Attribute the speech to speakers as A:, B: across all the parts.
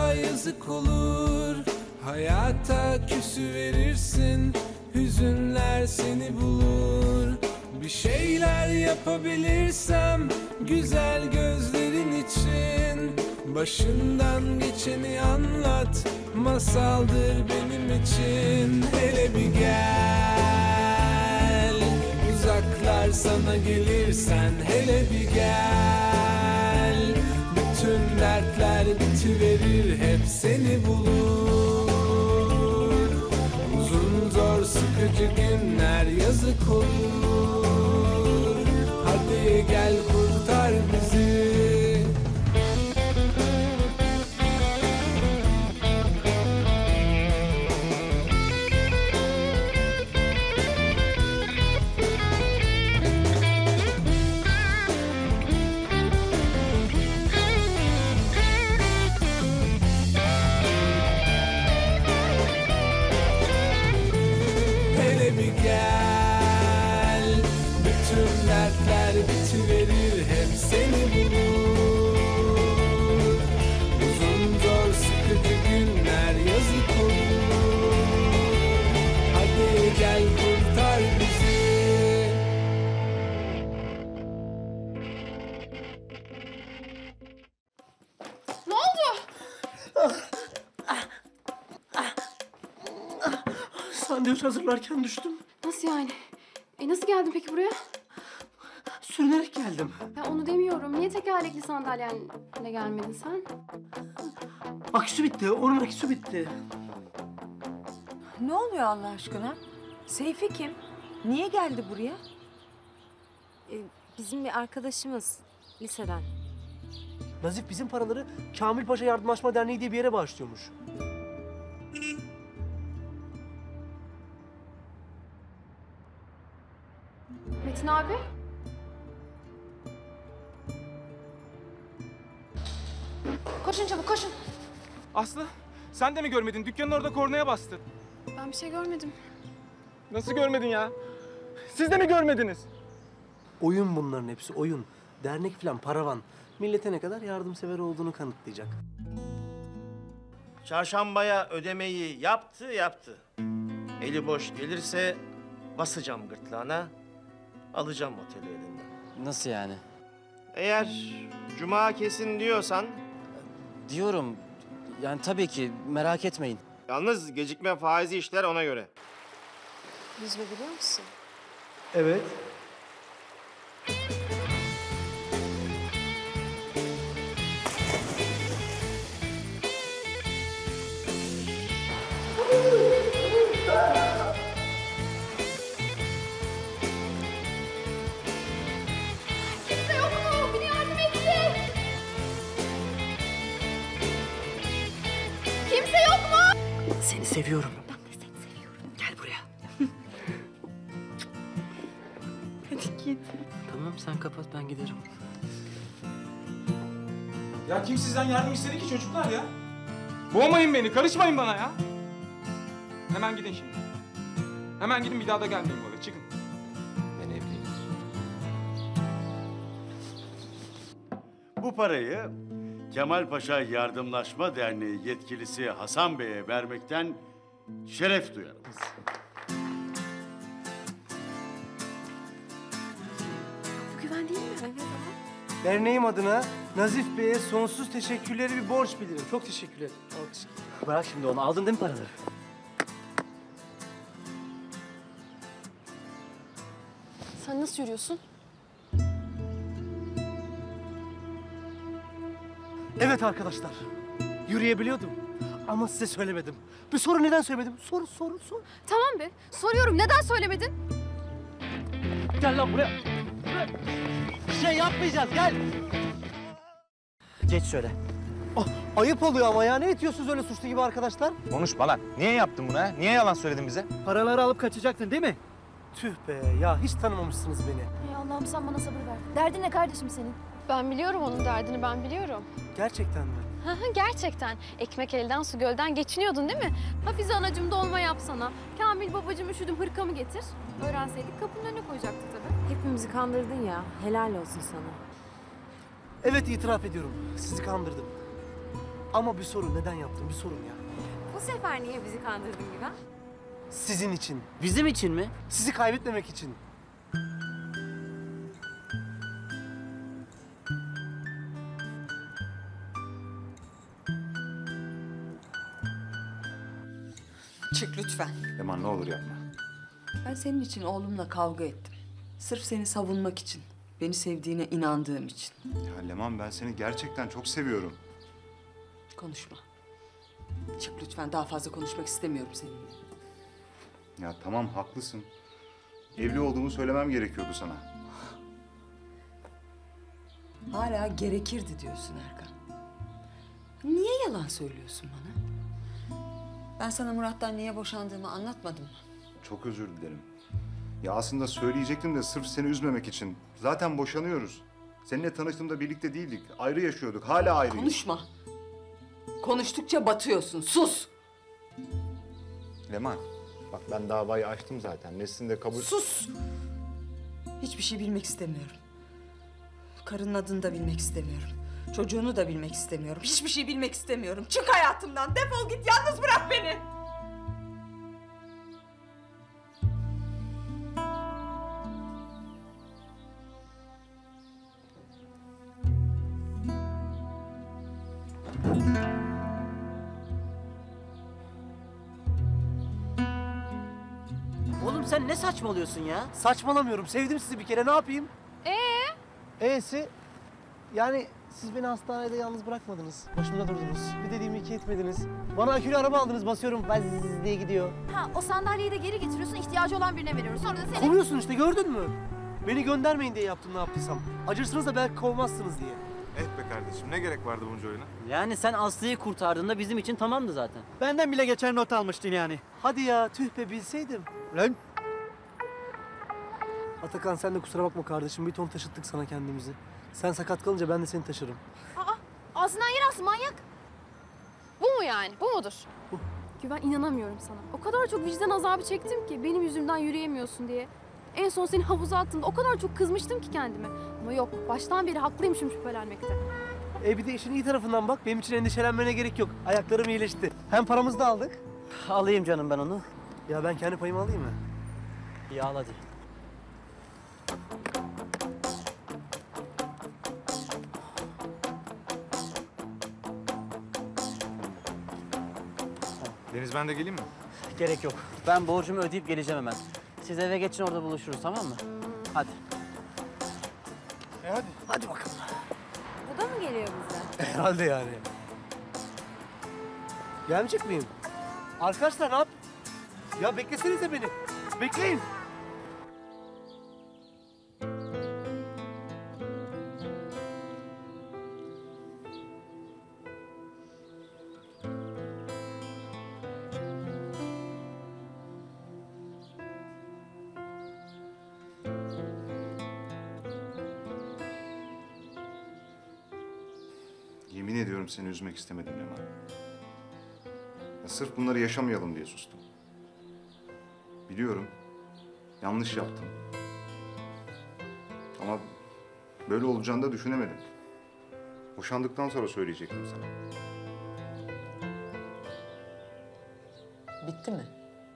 A: toprağa yazık olur. Hayata küsü verirsin, hüzünler seni bulur. Bir şeyler yapabilirsem güzel gözlerin için, başından geçeni anlat, masaldır benim için. Hele bir gel, uzaklar sana gelirsen hele bir gel. Bütün dertler bitiverir, hep seni bulur. Uzun zor sıkıcı günler yazık olur. Hadi gel kurtar bizi. Gel, bütün dertler bitiverir, hep seni bulur. Uzun zor sıkıcı günler yazık olur. Hadi gel kurtar bizi.
B: Ne oldu?
C: Sandviç hazırlarken düştüm.
B: Nasıl yani? Nasıl geldin peki buraya?
C: Sürünerek geldim.
B: Ya onu demiyorum. Niye tekerlekli sandalyenle gelmedin sen?
C: Aküsü bitti, onun aküsü bitti.
D: Ne oluyor Allah aşkına? Seyfi kim? Niye geldi buraya?
E: Bizim bir arkadaşımız liseden.
C: Nazif bizim paraları Kamil Paşa Yardımlaşma Derneği diye bir yere bağışlıyormuş.
B: Metin abi? Koşun çabuk, koşun.
F: Aslı, sen de mi görmedin? Dükkanın orada kornaya bastı.
B: Ben bir şey görmedim.
F: Nasıl görmedin ya? Siz de mi görmediniz?
C: Oyun bunların hepsi, oyun. Dernek falan, paravan. Millete ne kadar yardımsever olduğunu kanıtlayacak.
G: Çarşambaya ödemeyi yaptı. Eli boş gelirse basacağım gırtlağına, alacağım oteli elinden.
H: Nasıl yani?
G: Eğer cuma kesin diyorsan,
H: Diyorum, yani tabii ki merak etmeyin.
G: yalnız gecikme faizi işler ona göre.
E: Yüzme biliyor musun?
C: Evet.
B: Kimse yok mu? Biri yardım etsin. Kimse yok mu?
C: Seni seviyorum. Ben de seni seviyorum. Gel buraya.
D: Hadi git.
C: Tamam, sen kapat, ben giderim.
F: Ya kim sizden yardım istedi ki çocuklar ya? Boğmayın beni, karışmayın bana ya. Hemen gidin şimdi. Hemen gidin, bir daha da gelmeyin bu eve, çıkın.
H: Ben evliyim.
I: Bu parayı Kemal Paşa Yardımlaşma Derneği yetkilisi Hasan Bey'e vermekten şeref duyarım.
B: Bu güven değil mi? Evet ama.
C: Derneğim adına Nazif Bey'e sonsuz teşekkürleri bir borç bilirim. Çok teşekkürler. Alkış. Bırak şimdi onu. Aldın değil mi paraları?
B: Sen nasıl yürüyorsun?
C: Evet arkadaşlar. Yürüyebiliyordum. Ama size söylemedim. Bir soru neden söylemedim? Sor.
B: Tamam be. Soruyorum. Neden söylemedin?
C: Gel lan buraya. Bir şey yapmayacağız, gel.
H: Geç şöyle.
C: Ayıp oluyor ama ya. Ne itiyorsunuz öyle suçlu gibi arkadaşlar?
J: Konuşma lan. Niye yaptın bunu ha? Niye yalan söyledin bize?
C: Paraları alıp kaçacaktın değil mi? Tüh be ya, hiç tanımamışsınız beni.
K: Ey Allah'ım sen bana sabır ver. Derdin ne kardeşim senin?
B: Ben biliyorum onun derdini, ben biliyorum.
C: Gerçekten mi?
B: Gerçekten. Ekmek elden, su gölden geçiniyordun değil mi? Hafize anacığım dolma yapsana. Kamil babacığım üşüdüm hırkamı getir. Öğrenseydik kapının önüne koyacaktık tabii.
E: Hepimizi kandırdın ya. Helal olsun sana.
C: Evet, itiraf ediyorum. Sizi kandırdım. Ama bir sorun, neden yaptım? Bir sorun ya.
E: Bu sefer niye bizi kandırdın Güven?
C: Sizin için.
H: Bizim için mi?
C: Sizi kaybetmemek için.
D: Çık lütfen.
J: Leman ne olur yapma.
D: Ben senin için oğlumla kavga ettim. Sırf seni savunmak için. Beni sevdiğine inandığım için.
J: Ya Leman ben seni gerçekten çok seviyorum.
D: Konuşma. Çık lütfen, daha fazla konuşmak istemiyorum seninle.
J: Ya tamam haklısın. Evli olduğumu söylemem gerekiyordu sana.
D: Hala gerekirdi diyorsun Erkan. Niye yalan söylüyorsun bana? Ben sana Murat'tan niye boşandığımı anlatmadım mı?
J: Çok özür dilerim. Ya aslında söyleyecektim de sırf seni üzmemek için. Zaten boşanıyoruz. Seninle tanıştığımda birlikte değildik. Ayrı yaşıyorduk. Hala ayrıyız.
D: Konuşma. Konuştukça batıyorsun. Sus.
J: Leman bak ben davayı açtım zaten. Nesrin de kabul...
D: Sus. Hiçbir şey bilmek istemiyorum. Karının adını da bilmek istemiyorum. Çocuğunu da bilmek istemiyorum. Hiçbir şey bilmek istemiyorum. Çık hayatımdan. Defol git. Yalnız bırak beni.
H: Oğlum sen ne saçmalıyorsun ya?
C: Saçmalamıyorum. Sevdim sizi bir kere. Ne yapayım? E'si? Yani siz beni hastanede yalnız bırakmadınız. Başımda durdunuz. Bir dediğimi iki etmediniz. Bana akülü araba aldınız. Basıyorum vaz diye gidiyor.
K: Ha, o sandalyeyi de geri getiriyorsun, ihtiyacı olan birine veriyoruz. Sonra da seni...
C: Kovuyorsun işte, gördün mü? Beni göndermeyin diye yaptım ne yaptıysam. Acırsınız da belki kovmazsınız diye.
J: Eh be kardeşim ne gerek vardı bunca oyuna?
H: Yani sen Aslı'yı kurtardığında bizim için tamamdı zaten.
C: Benden bile geçen not almıştın yani. Hadi ya, tüh be, bilseydim. Lan! Atakan sen de kusura bakma kardeşim. Bir ton taşıttık sana kendimizi. Sen sakat kalınca ben de seni taşırım.
B: Ağzından yer alsın manyak. Bu mu yani? Bu mudur?
C: Bu.
B: Güven, inanamıyorum sana. O kadar çok vicdan azabı çektim ki benim yüzümden yürüyemiyorsun diye. En son seni havuza attığımda o kadar çok kızmıştım ki kendime. Ama yok, baştan beri haklıymışım şüphelenmekte.
C: Bir de işin iyi tarafından bak. Benim için endişelenmene gerek yok. Ayaklarım iyileşti. Hem paramızı da aldık.
H: Alayım canım ben onu.
C: Ya ben kendi payımı alayım mı?
H: İyi al hadi.
J: Deniz ben de geleyim mi?
H: Gerek yok. Ben borcumu ödeyip geleceğim hemen. Siz eve geçin, orada buluşuruz, tamam mı? Hadi.
C: Hadi. Hadi bakalım.
E: Bu da mı geliyor bize?
C: Herhalde yani. Gelmeyecek miyim? Arkadaşlar ne yap? Ya beklesenize beni. Bekleyin.
J: Yemin ediyorum seni üzmek istemedim Leman. Ya sırf bunları yaşamayalım diye sustum. Biliyorum, yanlış yaptım. Ama böyle olacağını da düşünemedim. Boşandıktan sonra söyleyecektim sana.
D: Bitti mi?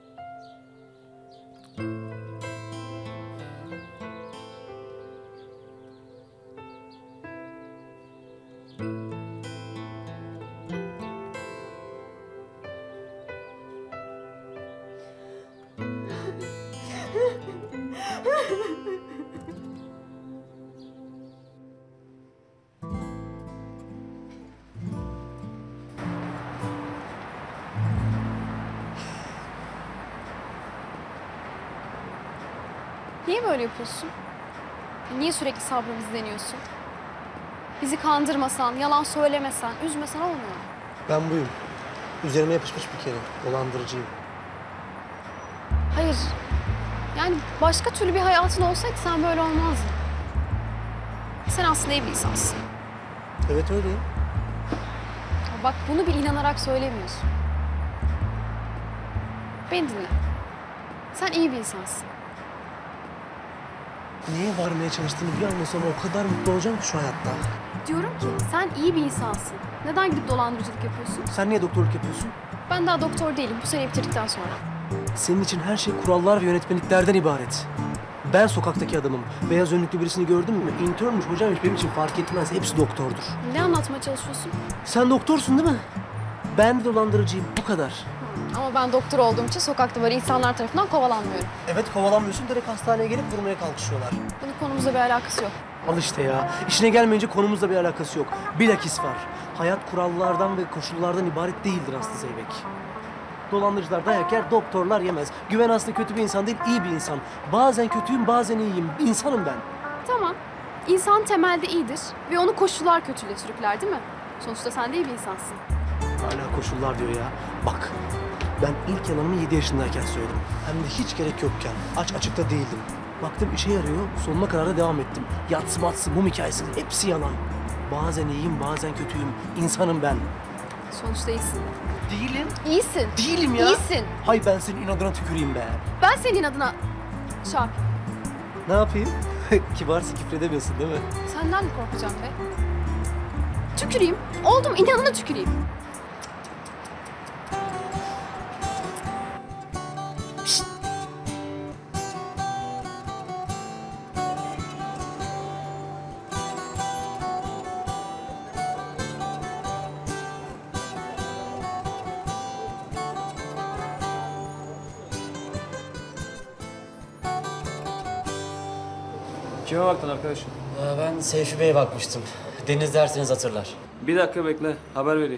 B: Niye böyle yapıyorsun? Niye sürekli sabrımızı deniyorsun? Bizi kandırmasan, yalan söylemesen, üzmesen olmuyor mu?
C: Ben buyum. Üzerime yapışmış bir kere. Dolandırıcıyım.
B: Hayır. Yani başka türlü bir hayatın olsaydı sen böyle olmazdın. Sen aslında iyi bir insansın.
C: Evet öyleyim.
B: Bak bunu bir inanarak söylemiyorsun. Beni dinle. Sen iyi bir insansın.
C: Neye varmaya çalıştığını bir anlasam o kadar mutlu olacağım ki şu hayatta.
B: Diyorum ki sen iyi bir insansın. Neden gidip dolandırıcılık yapıyorsun?
C: Sen niye doktorluk yapıyorsun?
B: Ben daha doktor değilim. Bu sene bitirdikten sonra.
C: Senin için her şey kurallar ve yönetmeliklerden ibaret. Ben sokaktaki adamım. Beyaz önlüklü birisini gördün mü? İnternmüş, hocaymış, benim için fark etmez. Hepsi doktordur.
B: Ne anlatmaya çalışıyorsun?
C: Sen doktorsun değil mi? Ben de dolandırıcıyım. Bu kadar.
B: Ama ben doktor olduğum için sokakta böyle insanlar tarafından kovalanmıyorum.
C: Evet, kovalanmıyorsun. Direkt hastaneye gelip vurmaya kalkışıyorlar.
B: Bunun konumuzla bir alakası yok.
C: Al işte ya. İşine gelmeyince konumuzla bir alakası yok. Bilakis var. Hayat kurallardan ve koşullardan ibaret değildir Aslı Zeybek. Dolandırıcılar dayak yer, doktorlar yemez. Güven aslında kötü bir insan değil, iyi bir insan. Bazen kötüyüm, bazen iyiyim. İnsanım ben.
B: Tamam. İnsan temelde iyidir ve onu koşullar kötülüğe sürükler değil mi? Sonuçta sen de iyi bir insansın.
C: Hala koşullar diyor ya. Bak, ben ilk yalanımı 7 yaşındayken söyledim. Hem de hiç gerek yokken. Açıkta değildim. Baktım işe yarıyor, sonuna kadar da devam ettim. Yatsı matsı, mum hikayesi, hepsi yalan. Bazen iyiyim, bazen kötüyüm. İnsanım ben.
B: Sonuçta iyisin.
C: Değilim.
B: İyisin.
C: Değilim ya.
B: İyisin.
C: Hay ben senin inadına tüküreyim be.
B: Ben senin adına... Şarp.
C: Ne yapayım? Kibarsa küfredemiyorsun değil mi?
B: Senden mi korkacağım be? Tüküreyim. Oldu mu? İnadına tüküreyim.
F: Kime baktın arkadaşım?
H: Ben Seyfi Bey'e bakmıştım. Deniz derseniz hatırlar.
F: Bir dakika bekle, haber vereyim.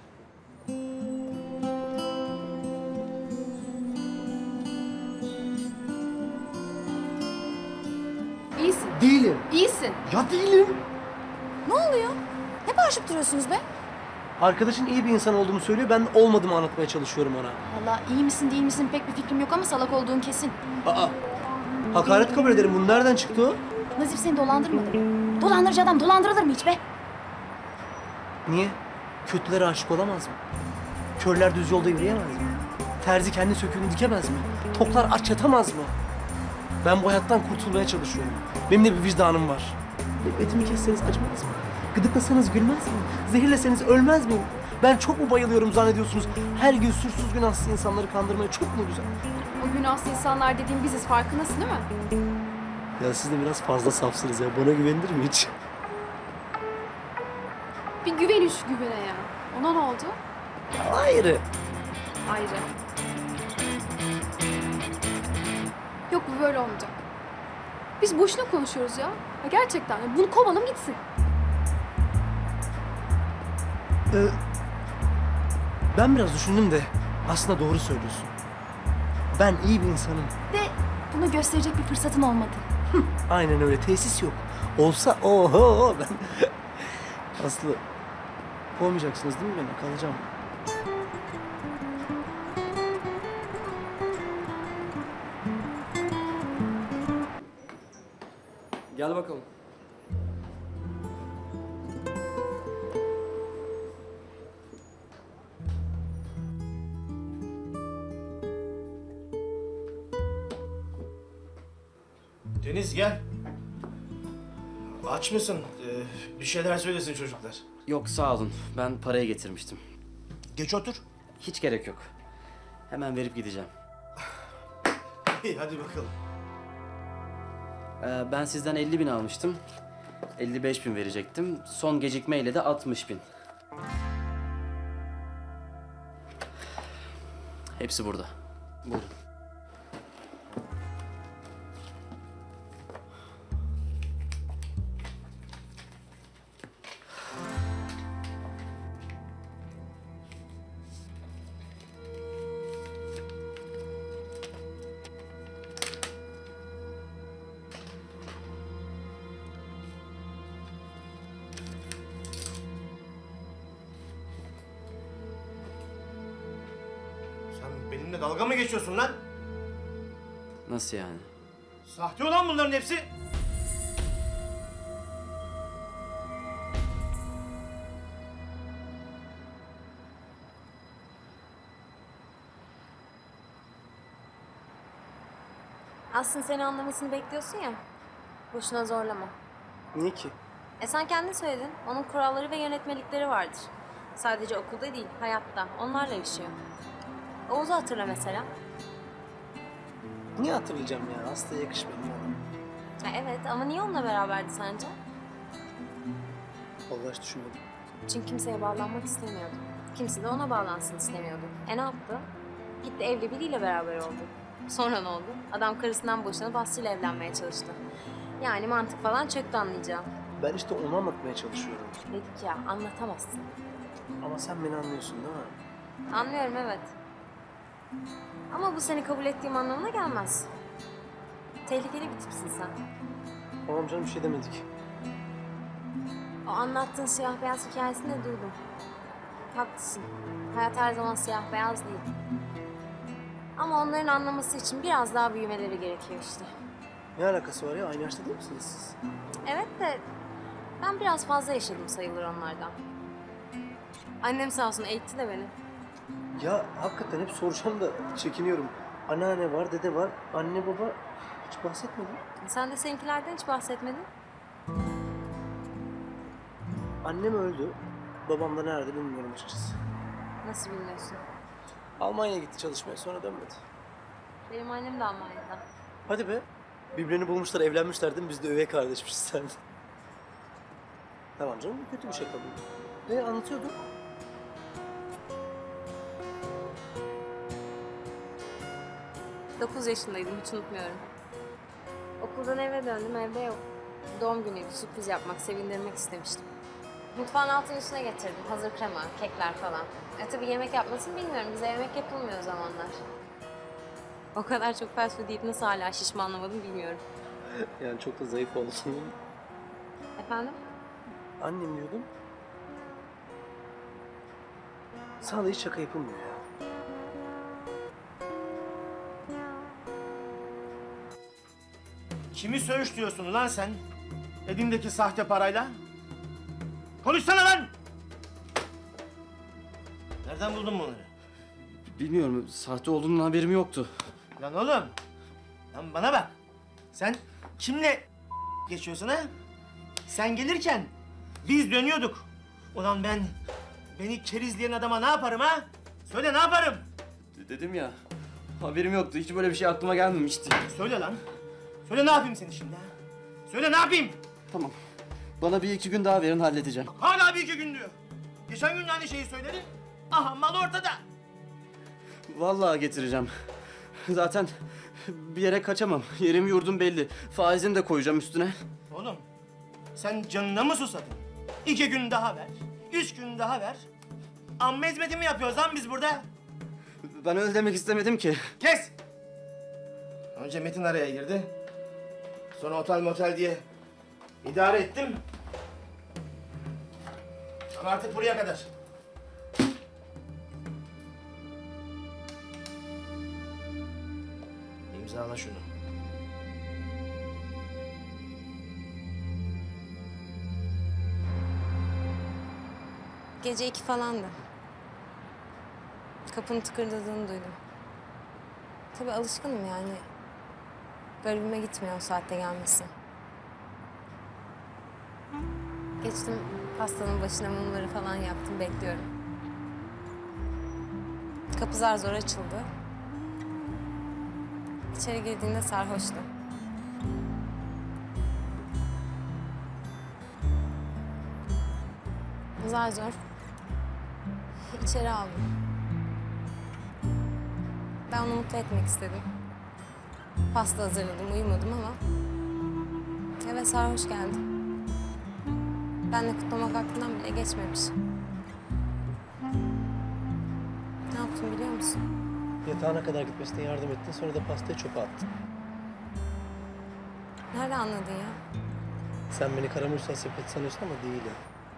B: İyisin.
C: Değilim.
B: İyisin.
C: Ya değilim.
K: Ne oluyor? Ne bağırışıp duruyorsunuz be?
C: Arkadaşın iyi bir insan olduğumu söylüyor, ben olmadığımı anlatmaya çalışıyorum ona.
K: Vallahi iyi misin değil misin pek bir fikrim yok ama salak olduğun kesin.
C: Aa, hakaret kabul ederim. Bu nereden çıktı o?
K: Nazif seni dolandırmadı mı? Dolandırıcı adam dolandırılır mı hiç be?
C: Niye? Kötülere aşık olamaz mı? Körler düz yolda yürüyemez mi? Terzi kendi söküğünü dikemez mi? Toklar aç yatamaz mı? Ben bu hayattan kurtulmaya çalışıyorum. Benim de bir vicdanım var. Etimi kesseniz acımaz mı? Gıdıklasanız gülmez mi? Zehirleseniz ölmez miyim? Ben çok mu bayılıyorum zannediyorsunuz? Her gün suçsuz günahsız insanları kandırmaya çok mu güzel?
B: O günahsız insanlar dediğin biziz. Farkındasın değil mi?
C: Ya siz de biraz fazla safsınız ya. Bana güvenilir mi hiç?
B: Bir güven üç güvene ya. Ona ne oldu?
C: Ayrı.
B: Ayrı. Yok bu böyle olmayacak. Biz boşuna konuşuyoruz ya. Ya gerçekten. Bunu kovalım gitsin.
C: Ben biraz düşündüm de aslında doğru söylüyorsun. Ben iyi bir insanım.
K: De bunu gösterecek bir fırsatın olmadı.
C: Aynen öyle. Tesis yok. Olsa oho ben... Aslı kovmayacaksınız değil mi beni? Kalacağım.
F: Gel bakalım.
G: Deniz gel. Aç mısın? Bir şeyler söylesin çocuklar.
H: Yok sağ olun. Ben parayı getirmiştim.
G: Geç otur.
H: Hiç gerek yok. Hemen verip gideceğim.
G: İyi hadi bakalım.
H: Ben sizden 50.000 almıştım. 55.000 verecektim. Son gecikmeyle de 60.000. Hepsi burada. Buyurun.
G: Sen benimle dalga mı geçiyorsun lan?
H: Nasıl yani?
G: Sahte olan bunların hepsi.
E: Aslında seni anlamasını bekliyorsun ya. Boşuna zorlama.
C: Niye ki?
E: Sen kendin söyledin. Onun kuralları ve yönetmelikleri vardır. Sadece okulda değil, hayatta. Onlarla yaşıyor. Oğuz'u hatırla mesela.
C: Niye hatırlayacağım ya? Aslı'ya yakışmadı bana.
E: Evet ama niye onunla beraberdi sence?
C: Vallahi hiç düşünmedim.
E: Çünkü kimseye bağlanmak istemiyordu. Kimse de ona bağlansın istemiyordu. Ne yaptı? Gitti evli biriyle beraber oldu. Sonra ne oldu? Adam karısından boşanıp Aslı'yla evlenmeye çalıştı. Yani mantık falan çöktü anlayacağım.
C: Ben işte onu anlatmaya çalışıyorum.
E: Dedik ya anlatamazsın.
C: Ama sen beni anlıyorsun değil mi?
E: Anlıyorum evet. Ama bu seni kabul ettiğim anlamına gelmez. Tehlikeli bir tipsin sen.
C: Tamam canım, bir şey demedik.
E: O anlattığın siyah beyaz hikayesini de duydum. Haklısın. Hayat her zaman siyah beyaz değil. Ama onların anlaması için biraz daha büyümeleri gerekiyor işte.
C: Ne alakası var ya? Aynı yaşta değil misiniz siz?
E: Evet de ben biraz fazla yaşadım sayılır onlardan. Annem sağ olsun eğitti de beni.
C: Ya hakikaten hep soracağım da çekiniyorum. Anneanne var, dede var, anne baba hiç bahsetmedin.
E: Sen de seninkilerden hiç bahsetmedin.
C: Annem öldü. Babam da nerede bilmiyorum açıkçası.
E: Nasıl bilmiyorsun?
C: Almanya'ya gitti çalışmaya, sonra dönmedi.
E: Benim annem de Almanya'da.
C: Hadi be. Birbirlerini bulmuşlar, evlenmişler değil mi? Biz de üvey kardeşmişiz sen. Tamam canım, kötü bir şaka bu. Ne anlatıyordun?
E: Dokuz yaşındaydım, hiç unutmuyorum. Okuldan eve döndüm, evde yok. Doğum günüydü, sürpriz yapmak, sevindirmek istemiştim. Mutfağın altın üstüne getirdim, hazır krema, kekler falan. Tabii yemek yapmasını bilmiyorum, bize yemek yapılmıyor o zamanlar. O kadar çok fast food yiyip nasıl hala şişmanlamadım bilmiyorum.
C: Yani çok da zayıf olsun.
E: Efendim?
C: Annem diyordum. Sana da hiç şaka yapılmıyor ya.
G: Kimi söğüşlüyorsun lan sen? Elindeki sahte parayla. Konuşsana lan! Nereden buldun bunları?
H: Bilmiyorum, sahte olduğunun haberim yoktu.
G: Lan oğlum! Lan bana bak! Sen kimle geçiyorsun ha? Sen gelirken biz dönüyorduk. Ulan beni kerizleyen adama ne yaparım ha? Söyle ne yaparım?
H: Dedim ya, haberim yoktu. Hiç böyle bir şey aklıma gelmemişti.
G: Söyle lan. Söyle ne yapayım seni şimdi ha? Söyle ne yapayım?
H: Tamam, bana 1-2 gün daha verin, halledeceğim.
G: Hala 1-2 gün diyor. Geçen gün de aynı şeyi söyledin. Aha mal ortada.
H: Vallahi getireceğim. Zaten bir yere kaçamam. Yerim yurdum belli. Faizini de koyacağım üstüne.
G: Oğlum sen canına mı susadın? 2 gün daha ver. 3 gün daha ver. Amme hizmeti mi yapıyoruz lan biz burada?
H: Ben öyle demek istemedim ki.
G: Kes! Önce Metin araya girdi. Sonra otel motel diye idare ettim. Ama artık buraya kadar. İmzala şunu.
E: Gece 2 falandı. Kapının tıkırdadığını duydum. Tabii alışkınım yani. Garibime gitmiyor o saatte gelmesi. Geçtim pastanın başına mumları falan yaktım, bekliyorum. Kapı zar zor açıldı. İçeri girdiğinde sarhoştu. Zar zor içeri aldım. Ben onu mutlu etmek istedim. Pasta hazırladım, uyumadım ama eve sarhoş geldi. Benle kutlamak aklımdan bile geçmemiş. Ne yaptım biliyor musun?
C: Yatağına kadar gitmesine yardım ettin, sonra da pastayı çöpe attın.
E: Nerede anladın ya?
C: Sen beni karamürsel sepet sanıyorsun ama değilim.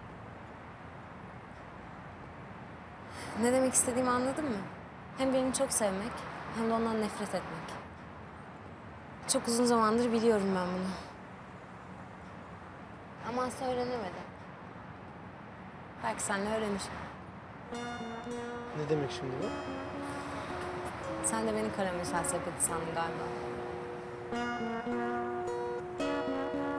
E: Ne demek istediğimi anladın mı? Hem birini çok sevmek hem de ondan nefret etmek. Çok uzun zamandır biliyorum ben bunu. Ama asla öğrenemedim. Belki seninle öğrenirim.
C: Ne demek şimdi bu?
E: Sen de beni karamürsel sepeti sandın galiba.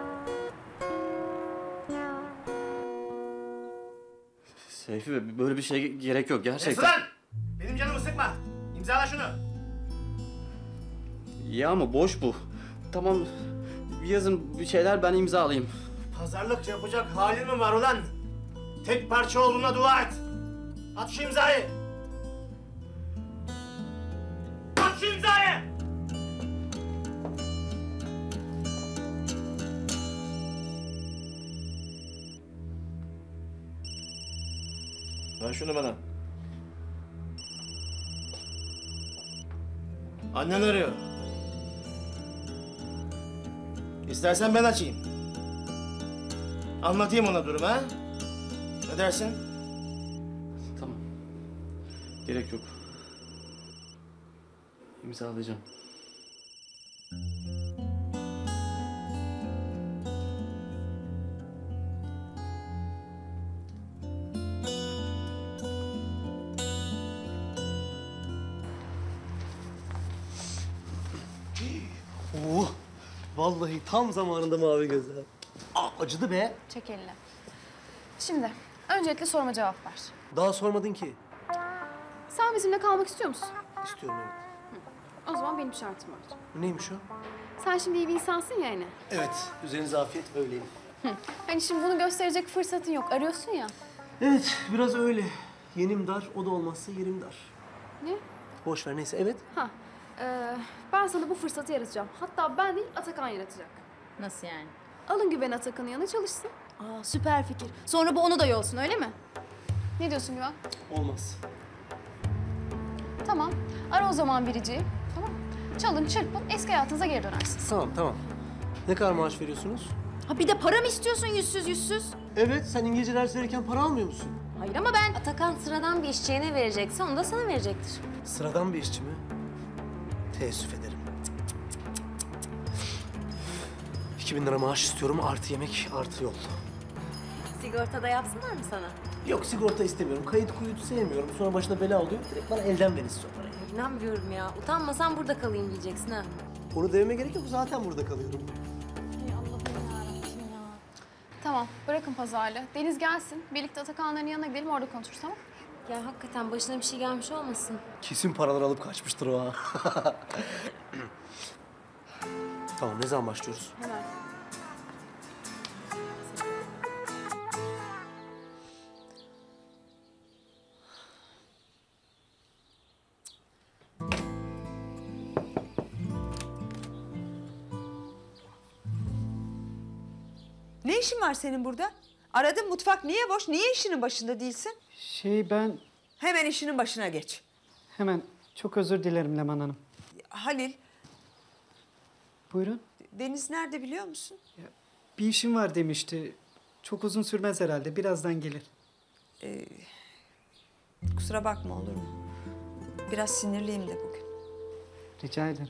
H: Seyfi böyle bir şeye gerek yok
G: Neyse
H: gerçekten.
G: lan! Benim canımı sıkma. İmzala şunu.
H: Ya ama boş bu. Tamam yazın bir şeyler ben imzalayayım.
G: Pazarlık yapacak halin mi var ulan? Tek parça olduğuna dua et. At şu imzayı. At şu imzayı. Ver şunu bana. Annen arıyor. İstersen ben açayım. Anlatayım ona durumu ha? Ne dersin?
H: Tamam. Gerek yok. İmzalayacağım.
C: Oh, vallahi tam zamanında mavi gözler. Acıdı be.
B: Çek elini. Şimdi öncelikle soruma cevap ver.
C: Daha sormadın ki.
B: Sen bizimle kalmak istiyor musun?
C: İstiyorum evet.
B: O zaman benim bir şartım var.
C: Neymiş o?
B: Sen şimdi iyi bir insansın ya hani.
C: Evet, üzerinize afiyet öyleyim.
B: Hani şimdi bunu gösterecek fırsatın yok. Arıyorsun ya.
C: Evet, biraz öyle. Yenim dar, o da olmazsa yerim dar.
B: Ne?
C: Boş ver neyse, evet.
B: Ben sana bu fırsatı yaratacağım. Hatta ben değil Atakan yaratacak.
K: Nasıl yani?
B: Alın Güven Atakan'ın yanına çalışsın.
K: Aa süper fikir. Sonra bu onu da yolsun öyle mi?
B: Ne diyorsun Güven?
C: Olmaz.
B: Tamam. Ara o zaman Biricik'i. Tamam. Çalın çırpın eski hayatınıza geri dönersiniz.
C: Tamam. Ne kadar maaş veriyorsunuz?
K: Ha bir de para mı istiyorsun yüzsüz?
C: Evet, sen İngilizce ders verirken para almıyor musun?
K: Hayır ama ben...
E: Atakan sıradan bir işçiye ne verecekse onu da sana verecektir.
C: Sıradan bir işçi mi? Teessüf ederim. 2000 lira maaş istiyorum, artı yemek, artı yol.
E: Sigortada yapsınlar mı sana?
C: Yok, sigorta istemiyorum. Kayıt kuyut sevmiyorum. Sonra başına bela oluyor. Direkt bana elden verin istiyor parayı.
E: İnanmıyorum ya. Utanmasan burada kalayım diyeceksin ha.
C: Onu dememe gerek yok. Zaten burada kalıyorum.
B: Tamam. Bırakın pazarlığı. Deniz gelsin. Birlikte Atakan'ların yanına gidelim orada konuşuruz tamam?
E: Ya hakikaten başına bir şey gelmiş olmasın.
C: Kesin paraları alıp kaçmıştır o ha. Tamam, ne zaman başlıyoruz?
B: Hemen.
D: Ne işin var senin burada? Aradım mutfak niye boş? Niye işinin başında değilsin?
L: Ben
D: Hemen işinin başına geç.
L: hemen çok özür dilerim Leman Hanım.
D: Halil,
L: Buyurun.
D: Deniz nerede biliyor musun?
L: Bir işim var demişti. Çok uzun sürmez herhalde. Birazdan gelir.
D: Kusura bakma olur mu? Biraz sinirliyim de bugün.
L: Rica ederim.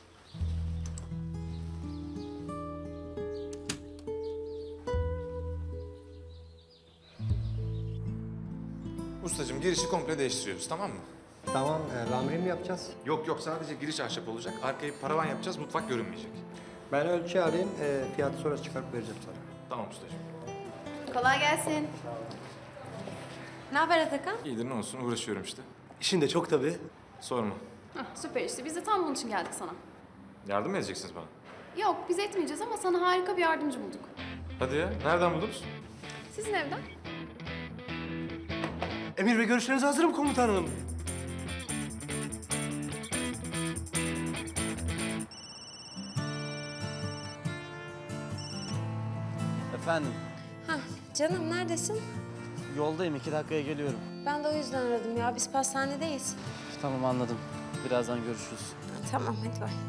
M: Ustacığım girişi komple değiştiriyoruz tamam mı?
N: Tamam, lambri mi yapacağız?
M: Yok sadece giriş ahşap olacak. Arkayı paravan yapacağız, mutfak görünmeyecek.
N: Ben ölçü alayım, fiyatı sonra çıkarıp vereceğim sana.
M: Tamam ustacığım.
B: Kolay gelsin.
E: Ne haber Atakan?
M: İyidir ne olsun uğraşıyorum işte.
C: İşin de çok tabii.
M: Sorma.
B: Hah, süper işte. Biz de tam bunun için geldik sana.
M: Yardım mı edeceksiniz bana?
B: Yok biz etmeyeceğiz ama sana harika bir yardımcı bulduk.
M: Hadi ya, nereden buldunuz?
B: Sizin evden.
C: Emir Bey, görüşlerinize hazırım komutanım.
H: Efendim,
E: Hah canım neredesin?
H: yoldayım 2 dakikaya geliyorum.
E: Ben de o yüzden aradım ya. Biz pastanedeyiz.
H: Tamam anladım. Birazdan görüşürüz.
E: Ha, tamam hadi bay.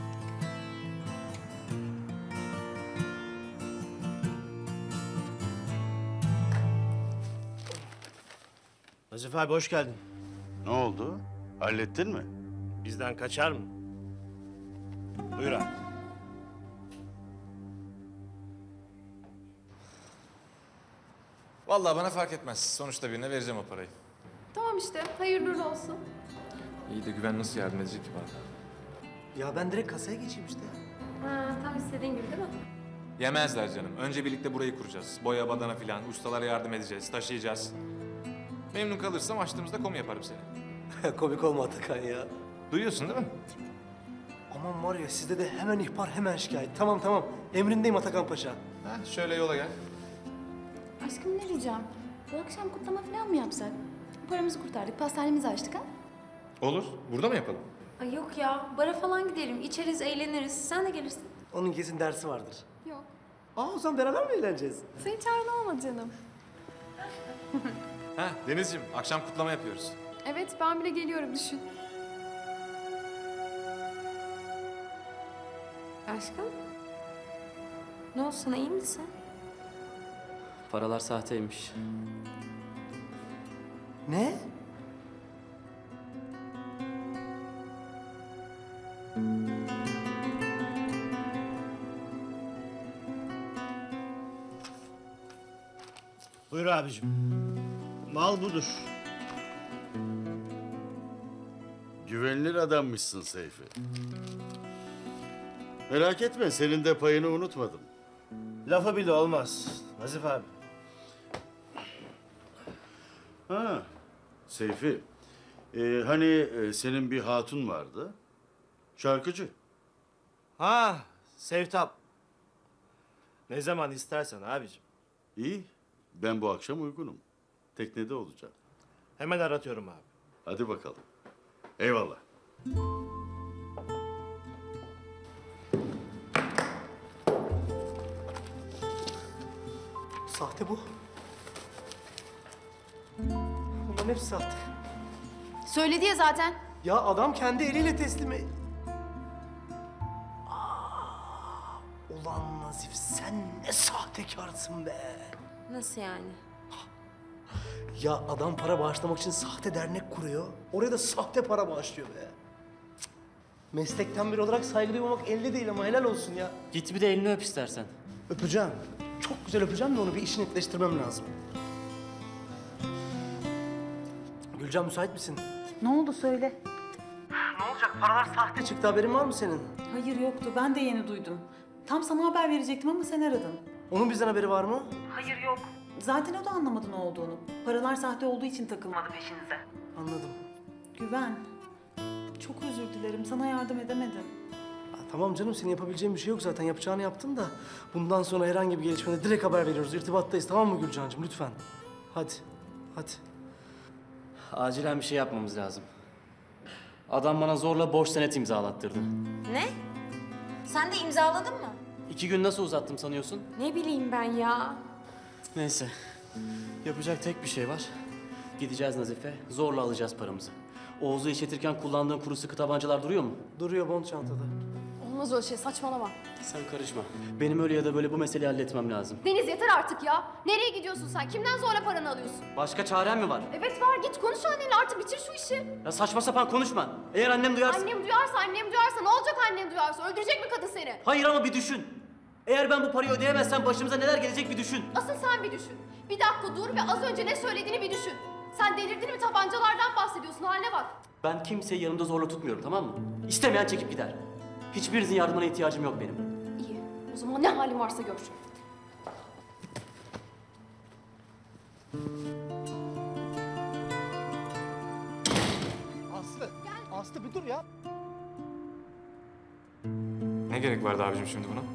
G: Nazif abi hoş geldin.
I: Ne oldu? Hallettin mi?
G: Bizden kaçar mı? Buyur abi.
M: Vallahi bana fark etmez. Sonuçta birine vereceğim o parayı.
B: Tamam işte. Hayırlı uğurlu olsun.
M: İyi de Güven nasıl yardım edecek ki bana?
C: Ya ben direkt kasaya geçeyim işte.
E: Ha, tam istediğin gibi değil mi?
M: Yemezler canım. Önce birlikte burayı kuracağız. Boya, badana filan. Ustalara yardım edeceğiz, taşıyacağız. Memnun kalırsam açtığımızda komu yaparım seni.
C: Komik olma Atakan ya.
M: Duyuyorsun değil mi?
C: Aman var ya sizde de hemen ihbar hemen şikayet. Tamam tamam emrindeyim Atakan Paşa.
M: Ha, şöyle yola gel.
K: Aşkım ne diyeceğim? Bu akşam kutlama falan mı yapsak? Paramızı kurtardık, pastanemizi açtık ha?
M: Olur. Burada mı yapalım?
E: Ay yok ya, bara falan gidelim, içeriz, eğleniriz. Sen de gelirsin.
C: Onun kesin dersi vardır.
B: Yok.
C: Aa o zaman beraber mi eğleneceğiz?
B: Seni çağıran olmadı canım.
M: Ha Denizciğim, akşam kutlama yapıyoruz.
B: Evet ben bile geliyorum düşün.
E: Aşkım? Ne oldu sana, iyi misin?
H: Paralar sahteymiş.
C: Ne?
G: Buyur abicim. Mal budur.
I: Güvenilir adammışsın Seyfi. Merak etme, senin de payını unutmadım.
G: Lafı bile olmaz Nazif abi.
I: Ha, Seyfi. Hani senin bir hatun vardı. Şarkıcı.
G: Ha, Sevtap. Ne zaman istersen abicim.
I: İyi. Ben bu akşam uygunum. Teknede olacağım.
G: Hemen aratıyorum abi.
I: Hadi bakalım. Eyvallah.
C: Sahte bu. Bunların hepsi sahte.
K: Söyledi ya zaten.
C: Ya adam kendi eliyle teslim Ulan Nazif sen ne sahtekarsın be.
E: Nasıl yani?
C: Ya adam para bağışlamak için sahte dernek kuruyor. Oraya da sahte para bağışlıyor be. Cık. Meslekten biri olarak saygı duymamak elde değil ama helal olsun ya.
H: Git bir de elini öp istersen.
C: Öpeceğim. Çok güzel öpeceğim de onu bir işi netleştirmem lazım. Gülcan müsait misin?
O: Ne oldu söyle.
C: Ne olacak? Paralar sahte çıktı. Haberin var mı senin?
O: Hayır yoktu. Ben de yeni duydum. Tam sana haber verecektim ama sen aradın.
C: Onun bizden haberi var mı?
O: Hayır yok. Zaten o da anlamadı ne olduğunu. Paralar sahte olduğu için takılmadı peşinize.
C: Anladım.
O: Güven. Çok özür dilerim. Sana yardım edemedim.
C: Ya, tamam canım senin yapabileceğin bir şey yok zaten. Yapacağını yaptın da bundan sonra herhangi bir gelişmede direkt haber veriyoruz. İrtibattayız tamam mı Gülcan'cığım lütfen. Hadi. Hadi.
H: Acilen bir şey yapmamız lazım. Adam bana zorla borç senet imzalattırdı.
E: Ne? Sen de imzaladın mı?
H: 2 gün nasıl uzattım sanıyorsun?
E: Ne bileyim ben ya.
H: Neyse. Yapacak tek bir şey var. Gideceğiz Nazife, zorla alacağız paramızı. Oğuz'u işletirken kullandığın kuru sıkı tabancalar duruyor mu?
C: Duruyor bond çantada.
B: Olmaz öyle şey saçmalama.
H: Sen karışma. Benim öyle ya da böyle bu meseleyi halletmem lazım.
B: Deniz yeter artık ya. Nereye gidiyorsun sen? Kimden zorla paranı alıyorsun?
H: Başka çaren mi var?
B: Evet var git konuş annenle artık bitir şu işi.
H: Ya saçma sapan konuşma. Eğer annem duyarsa...
B: Annem duyarsa ne olacak annem duyarsa? Öldürecek mi kadın seni?
H: Hayır ama bir düşün. Eğer ben bu parayı ödeyemezsem başımıza neler gelecek bir düşün.
B: Asıl sen bir düşün. Bir dakika dur ve az önce ne söylediğini bir düşün. Sen delirdin mi tabancalardan bahsediyorsun haline bak.
H: Ben kimseyi yanımda zorla tutmuyorum tamam mı? İstemeyen çekip gider. Hiçbirinizin yardımına ihtiyacım yok benim.
B: İyi o zaman ne halin varsa gör.
C: Aslı. Aslı bir dur ya.
M: Ne gerek vardı abicim şimdi buna?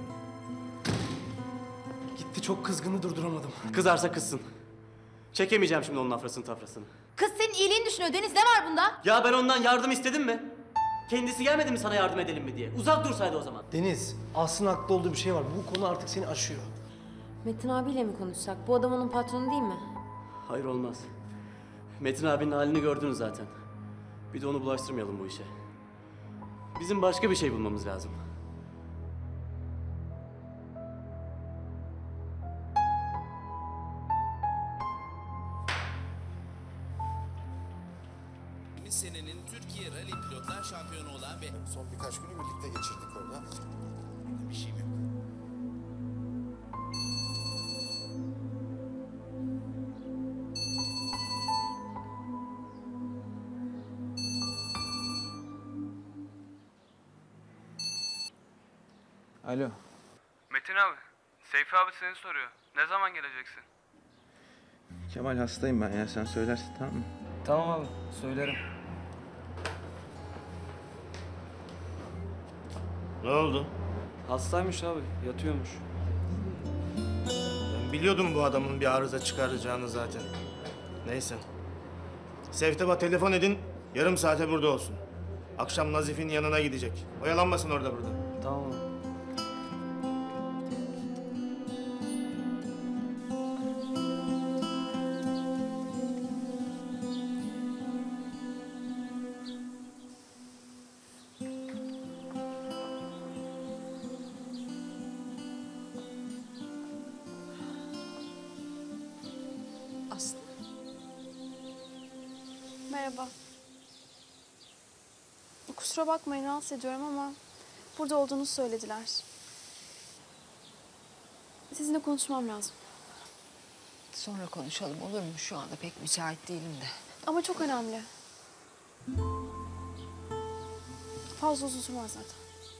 C: Gitti çok kızgını durduramadım.
H: Kızarsa kızsın. Çekemeyeceğim şimdi onun afrasını tafrasını.
K: Kız senin iyiliğini düşünüyor Deniz. Ne var bunda?
H: Ya ben ondan yardım istedim mi? Kendisi gelmedi mi sana yardım edelim mi diye? Uzak dursaydı o zaman.
C: Deniz, Aslı'nın haklı olduğu bir şey var. Bu konu artık seni aşıyor.
E: Metin abiyle mi konuşsak? Bu adam onun patronu değil mi?
H: Hayır olmaz. Metin abinin halini gördünüz zaten. Bir de onu bulaştırmayalım bu işe. Bizim başka bir şey bulmamız lazım.
P: Senenin Türkiye Rally Pilotlar Şampiyonu olan ve
Q: son birkaç günü birlikte geçirdik orada. Bir şeyim yok.
F: Alo.
R: Metin abi, Seyfi abi seni soruyor. Ne zaman geleceksin?
F: Kemal hastayım ben ya, sen söylersin tamam mı?
R: Tamam abi, söylerim.
G: Ne oldu?
R: Hastaymış abi, yatıyormuş.
G: Ben biliyordum bu adamın bir arıza çıkaracağını zaten. Neyse. Sevtap'a telefon edin, yarım saate burada olsun. Akşam Nazif'in yanına gidecek. Oyalanmasın orada burada.
R: Tamam abi.
D: Aslı.
B: Merhaba. Kusura bakmayın rahatsız ediyorum ama burada olduğunuzu söylediler. Sizinle konuşmam lazım.
S: Sonra konuşalım olur mu? Şu anda pek müsait değilim de.
B: Ama çok önemli. Fazla uzun sürmez zaten.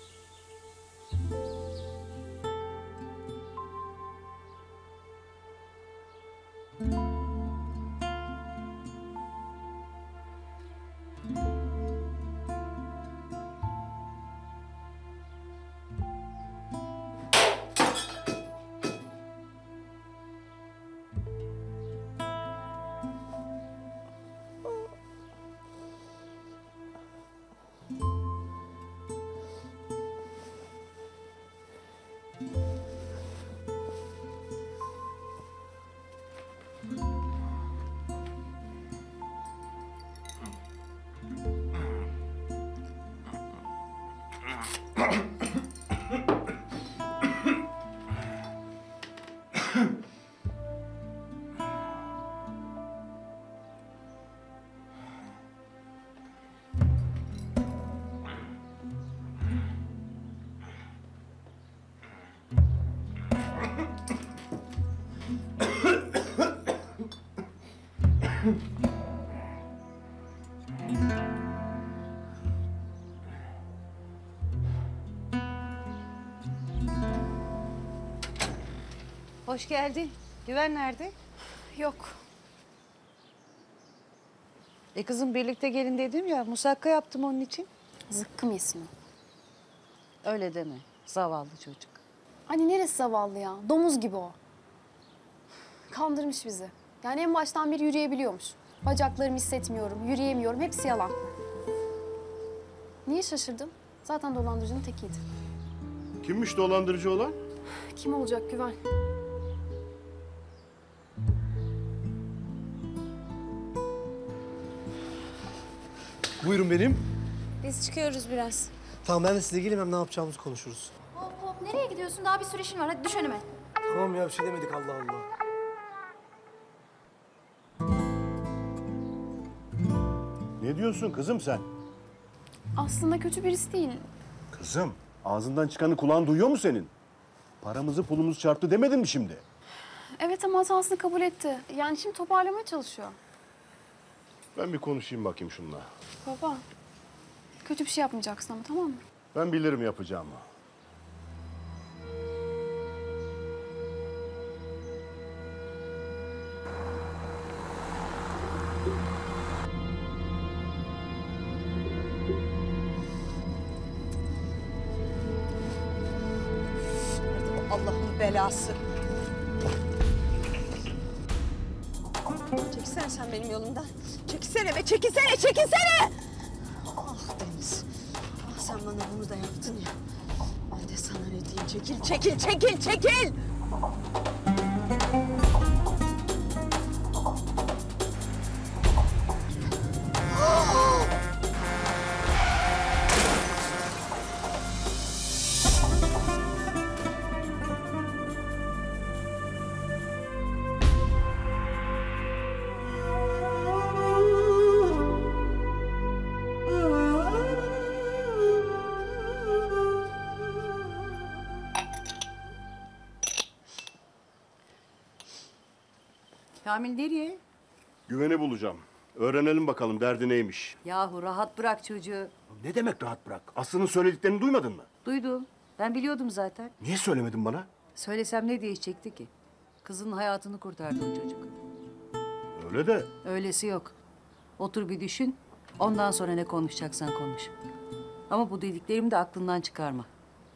S: Hoş geldin. Güven nerede?
B: Yok.
S: Kızım birlikte gelin dedim ya, musakka yaptım onun için.
B: Zıkkım ismi.
S: Öyle deme. Zavallı çocuk.
B: Anne neresi zavallı ya? Domuz gibi o. Kandırmış bizi. Yani en baştan beri yürüyebiliyormuş. Bacaklarımı hissetmiyorum, yürüyemiyorum. Hepsi yalan. Niye şaşırdın? Zaten dolandırıcının tekiydi.
I: Kimmiş dolandırıcı olan?
B: Kim olacak Güven?
C: Buyurun benim.
E: Biz çıkıyoruz biraz.
C: Tamam ben de size geleyim hem ne yapacağımızı konuşuruz.
K: Hop hop nereye gidiyorsun? Daha bir sürü işin var. Hadi düş önüme.
C: Tamam ya bir şey demedik Allah Allah.
I: Ne diyorsun kızım sen?
B: Aslında kötü birisi değil.
I: Kızım, ağzından çıkanı kulağın duyuyor mu senin? Paramızı pulumuzu çarptı demedin mi şimdi?
B: Evet ama hatasını kabul etti. Yani şimdi toparlamaya çalışıyor.
I: Ben bir konuşayım bakayım şununla.
B: Baba, kötü bir şey yapmayacaksın ama tamam mı?
I: Ben bilirim yapacağımı.
D: Allah'ın belası. Çekilsene sen benim yolumdan. Çekilsene be, çekilsene, çekilsene! Ah Deniz, ah sen bana bunu da yaptın ya. Ben de sana ne diyeyim, çekil, çekil, çekil, çekil!
S: Kamil nereye?
I: Güveni bulacağım. Öğrenelim bakalım derdi neymiş.
S: Yahu rahat bırak çocuğu.
I: Ne demek rahat bırak? Aslı'nın söylediklerini duymadın mı?
S: Duydum. Ben biliyordum zaten.
I: Niye söylemedin bana?
S: Söylesem ne değişecekti ki? Kızının hayatını kurtardı o çocuk.
I: öyle de.
T: Öylesi yok. Otur bir düşün. Ondan sonra ne konuşacaksan konuş. Ama bu dediklerimi de aklından çıkarma.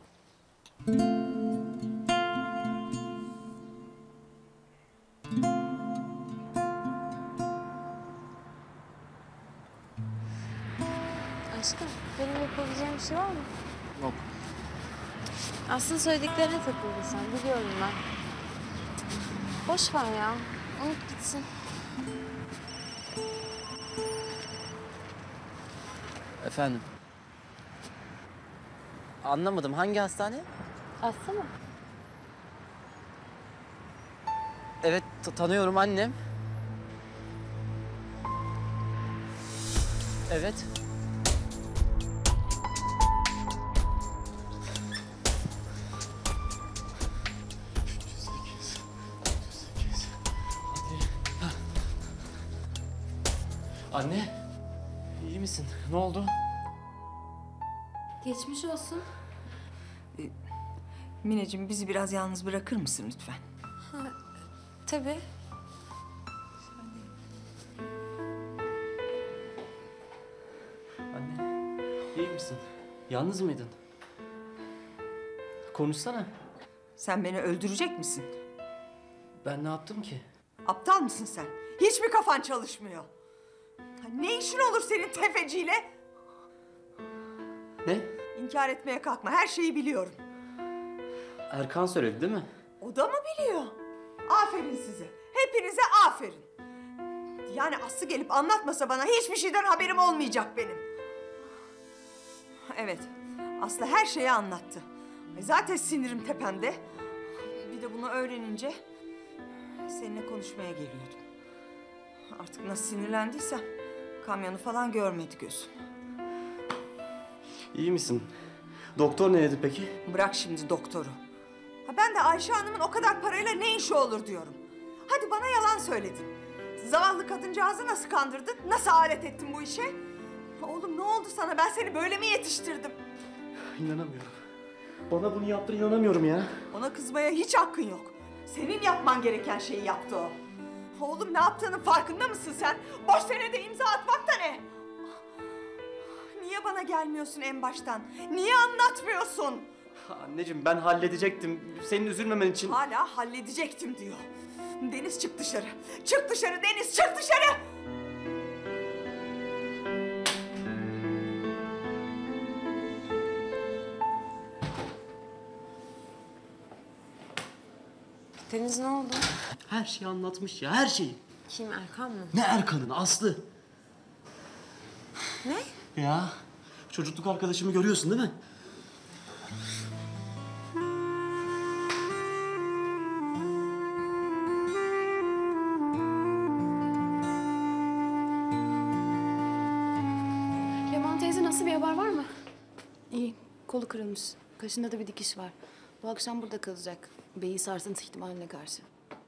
E: Aşkım, benim yapabileceğim bir şey var mı?
C: Yok.
E: Aslında söylediklerine takıldın sen, biliyorum ben. Boş ver ya, unut gitsin.
H: Efendim? Anlamadım. Hangi hastane?
E: Aslı mı?
H: Evet, tanıyorum annem. Evet. Anne, iyi misin? Ne oldu?
E: Geçmiş olsun.
D: Mineciğim bizi biraz yalnız bırakır mısın lütfen?
E: Ha, tabii.
H: Anne, iyi misin? Yalnız mıydın? Konuşsana.
D: Sen beni öldürecek misin?
H: Ben ne yaptım ki?
D: Aptal mısın sen? Hiç mi kafan çalışmıyor? Ha, ne işin olur senin tefeciyle?
H: Ne?
D: İnkar etmeye kalkma, her şeyi biliyorum.
H: Erkan söyledi değil mi?
D: O da mı biliyor? Aferin size, hepinize aferin. Yani Aslı gelip anlatmasa bana hiçbir şeyden haberim olmayacak benim. Evet, Aslı her şeyi anlattı. Zaten sinirim tepemde. Bir de bunu öğrenince seninle konuşmaya geliyordum. Artık nasıl sinirlendiysem kamyonu falan görmedi gözüm.
H: İyi misin? Doktor ne dedi peki?
D: Bırak şimdi doktoru. Ha, ben de Ayşe Hanım'ın o kadar parayla ne işi olur diyorum. Hadi bana yalan söyledin. Zavallı kadıncağızı nasıl kandırdın? Nasıl alet ettin bu işe? Oğlum ne oldu sana? Ben seni böyle mi yetiştirdim?
H: İnanamıyorum. Bana bunu yaptın, inanamıyorum ya.
D: Ona kızmaya hiç hakkın yok. Senin yapman gereken şeyi yaptı o. Oğlum ne yaptığının farkında mısın sen? Boş senede imza atmak da ne? Niye bana gelmiyorsun en baştan? Niye anlatmıyorsun?
H: Anneciğim ben halledecektim. Senin üzülmemen için.
D: Hala halledecektim diyor. Deniz çık dışarı. Çık dışarı Deniz, çık dışarı!
E: Deniz ne oldu?
H: Her şeyi anlatmış ya, her şeyi.
E: Kim, Erkan mı?
H: Ne Erkan'ın, Aslı.
E: Ne?
H: Ya, çocukluk arkadaşımı görüyorsun değil mi?
B: Leman teyze nasıl, bir haber var mı?
K: İyi. Kolu kırılmış. Kaşında da bir dikiş var. Bu akşam burada kalacak. Beyi sarsıntı ihtimaline karşı.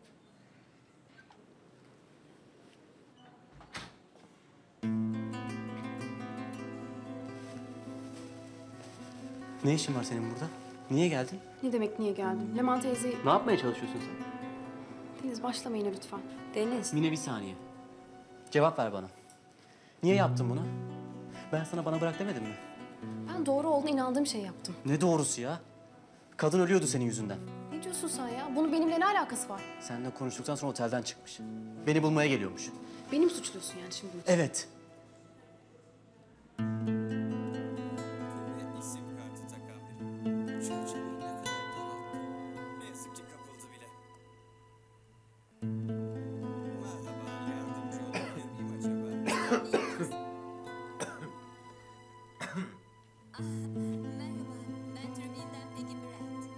H: Ne işin var senin burada? Niye geldin?
B: Ne demek niye geldim? Leman teyze...
H: Ne yapmaya çalışıyorsun sen?
B: Deniz başlama yine lütfen.
E: Deniz.
H: Mine bir saniye. Cevap ver bana. Niye yaptın bunu? Ben sana bana bırak demedim mi?
B: Ben doğru olduğuna inandığım şey yaptım.
H: Ne doğrusu ya? Kadın ölüyordu senin yüzünden.
B: Ne diyorsun sen ya? Bunun benimle ne alakası var?
H: Seninle konuştuktan sonra otelden çıkmış. Beni bulmaya geliyormuş.
B: Benim suçluyorsun yani şimdi.
H: Evet.
P: İsim kartı takan biri. Çerçeveyi ne kadar daralttı. Ne yazık ki kapıldı bile. Merhaba, yardımcı olabilir miyim acaba?
U: Merhaba, ben Türbiye'den Peggy Brent.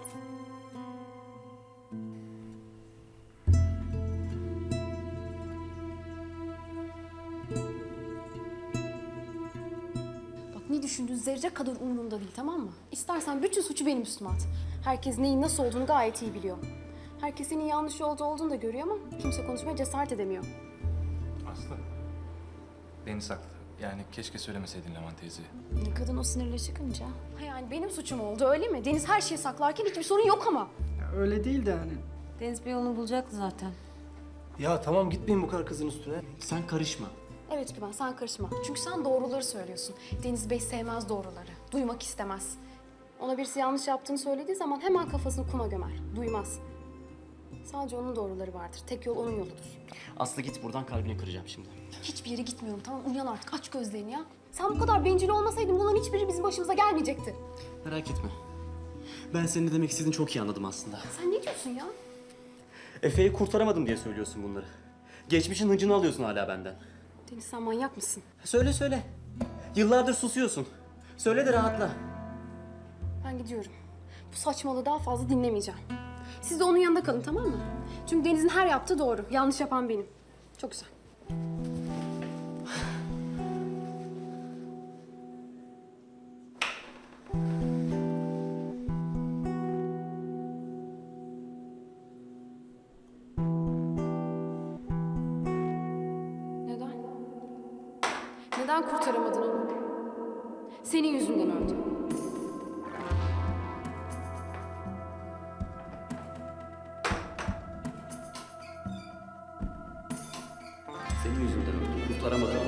B: Bak ne düşündüğün zerre kadar umurumda değil, tamam mı? İstersen bütün suçu benim üstüme at. Herkes neyin nasıl olduğunu gayet iyi biliyor. Herkes senin yanlış yolda olduğunu da görüyor ama kimse konuşmaya cesaret edemiyor.
M: Aslı. Deniz haklı. Yani keşke söylemeseydin Leman teyze.
B: Kadın o sinirle çıkınca. Ha yani benim suçum oldu öyle mi? Deniz her şeyi saklarken hiçbir sorun yok ama.
L: Ya öyle değil de hani.
E: Deniz bir yolunu bulacaktı zaten.
C: Ya tamam gitmeyin bu kadar kızın üstüne.
H: Sen karışma.
B: Evet Güven, sen karışma. Çünkü sen doğruları söylüyorsun. Deniz Bey sevmez doğruları. Duymak istemez. Ona birisi yanlış yaptığını söylediği zaman hemen kafasını kuma gömer. Duymaz. Sadece onun doğruları vardır. Tek yol onun yoludur.
H: Aslı git buradan, kalbini kıracağım şimdi.
B: Hiçbir yere gitmiyorum, tamam? Uyan artık, aç gözlerini ya. Sen bu kadar bencil olmasaydın bunların hiçbiri bizim başımıza gelmeyecekti.
H: Merak etme. Ben senin ne demek istediğini çok iyi anladım aslında.
B: Sen ne diyorsun ya?
H: Efe'yi kurtaramadım diye söylüyorsun bunları. Geçmişin hıncını alıyorsun hala benden.
B: Deniz sen manyak mısın?
H: Söyle söyle. Yıllardır susuyorsun. Söyle de rahatla.
B: Ben gidiyorum. Bu saçmalığı daha fazla dinlemeyeceğim. Siz de onun yanında kalın, tamam mı? Çünkü Deniz'in her yaptığı doğru. Yanlış yapan benim. Çok güzel. Neden? Neden kurtaramadın onu? Senin yüzünden öldü.
H: Senin yüzünden öldü. Kurtaramadım.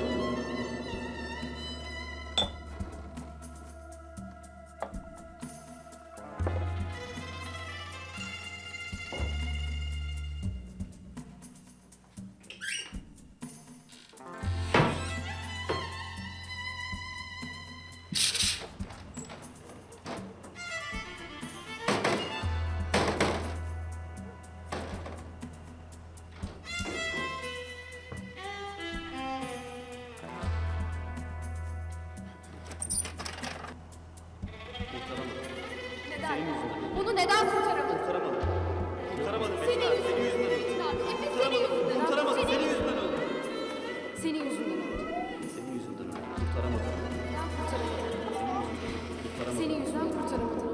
B: Neden? Onu neden kurtaramadın?
H: Kurtaramadım. Kurtaramadım.
B: Senin yüzünden. Efe senin yüzünden.
H: Kurtaramadım. Senin yüzünden öldü.
B: Senin yüzünden öldü.
H: Senin yüzünden öldü. Kurtaramadım.
B: Neden kurtaramadın? Senin yüzünden kurtaramadım.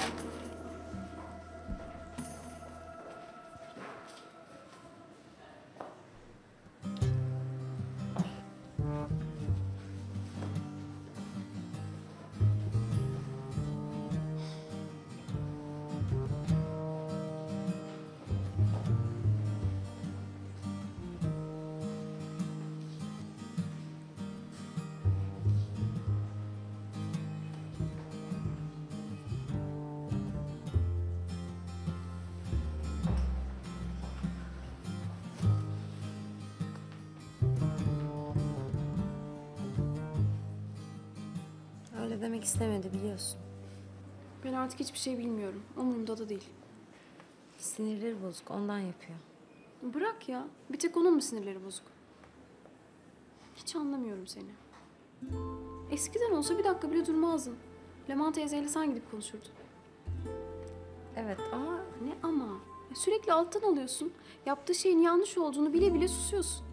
E: Öyle demek istemedi biliyorsun.
B: Ben artık hiçbir şey bilmiyorum. Umurumda da değil.
E: Sinirleri bozuk ondan yapıyor.
B: Bırak ya. Bir tek onun mu sinirleri bozuk? Hiç anlamıyorum seni. Eskiden olsa bir dakika bile durmazdın. Leman teyzeyle sen gidip konuşurdun.
E: Evet ama...
B: Ne ama? Sürekli alttan alıyorsun. Yaptığı şeyin yanlış olduğunu bile bile susuyorsun.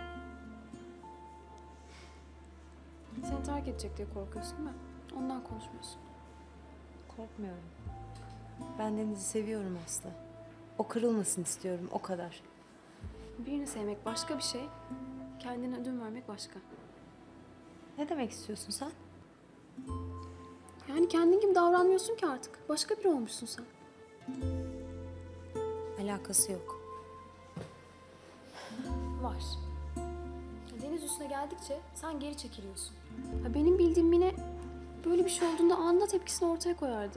B: Seni terk edecek diye korkuyorsun değil mi? Ondan konuşmuyorsun.
E: Korkmuyorum. Ben Deniz'i seviyorum Aslı. O kırılmasın istiyorum, o kadar.
B: Birini sevmek başka bir şey, kendine ödün vermek başka.
E: Ne demek istiyorsun sen?
B: Yani kendin gibi davranmıyorsun ki artık. Başka biri olmuşsun sen.
E: Alakası yok.
B: Var. Deniz üstüne geldikçe sen geri çekiliyorsun. Ya benim bildiğim Mine böyle bir şey olduğunda anında tepkisini ortaya koyardı.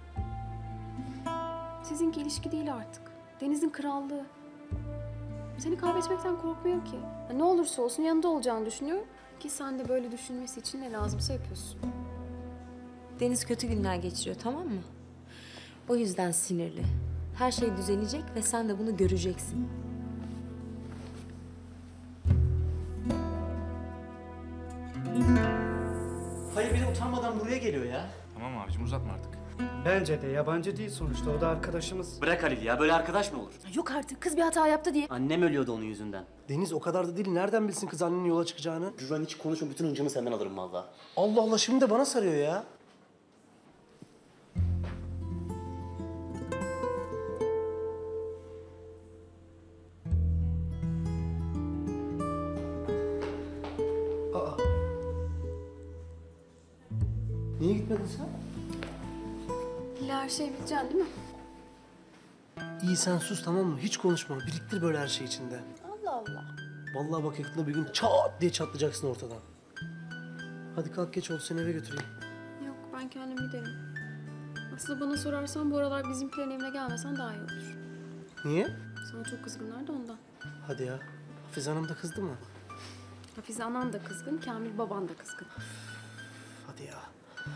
B: Sizinki ilişki değil artık. Deniz'in krallığı. Seni kaybetmekten korkmuyor ki. Ya ne olursa olsun yanında olacağını düşünüyor ki sen de böyle düşünmesi için ne lazımsa yapıyorsun.
E: Deniz kötü günler geçiriyor, tamam mı? O yüzden sinirli. Her şey düzelecek ve sen de bunu göreceksin.
H: Hayır bir de utanmadan buraya geliyor ya.
M: Tamam abicim uzatma artık.
L: Bence de yabancı değil sonuçta. O da arkadaşımız.
H: Bırak Halil ya, böyle arkadaş mı olur?
B: Yok artık, kız bir hata yaptı diye.
H: Annem ölüyordu onun yüzünden.
C: Deniz o kadar da değil. Nereden bilsin kız annenin yola çıkacağını?
H: Güven hiç konuşma, bütün hıncımı senden alırım vallahi.
C: Allah Allah, şimdi de bana sarıyor ya. Aa. Niye gitmedin sen?
B: İlla her şeyi bileceksin değil mi?
C: İyi sen sus tamam mı? Hiç konuşma. Biriktir böyle her şey içinde.
B: Allah
A: Allah.
C: Vallahi bak yakında bir gün çat diye çatlayacaksın ortadan. Hadi kalk geç oldu seni eve götüreyim.
B: Yok ben kendim giderim. Aslında bana sorarsan bu aralar bizimkilerin evine gelmesen daha iyi olur.
C: Niye?
B: Sana çok kızgınlar da ondan.
C: Hadi ya. Hafize Hanım da kızdı mı?
B: Hafize anan da kızgın, Kamil baban da kızgın.
C: Hadi ya.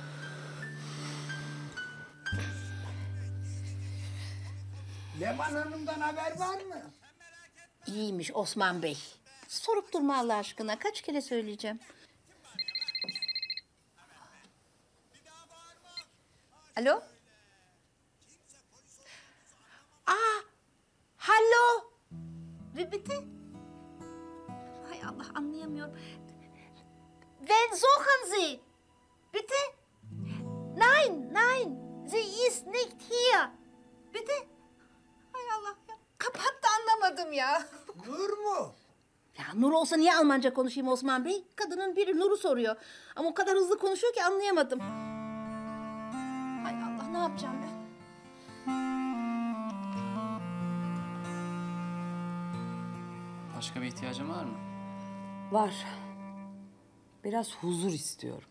A: Leman Hanım'dan haber var mı? İyiymiş Osman Bey. Sorup durma Allah aşkına. Kaç kere söyleyeceğim. Alo? Hallo? Bitte? Hay Allah anlayamıyorum. Wen suchen Sie? Bitte? Nein, nein. Sie ist nicht hier. Bitte? Hay Allah ya. Kapattı anlamadım ya. Nur mu? Ya Nur olsa niye Almanca konuşayım Osman Bey? Kadının biri Nur'u soruyor. Ama o kadar hızlı konuşuyor ki anlayamadım. Hay Allah ne yapacağım ben?
H: Başka bir ihtiyacın var mı?
T: Var. Biraz huzur istiyorum.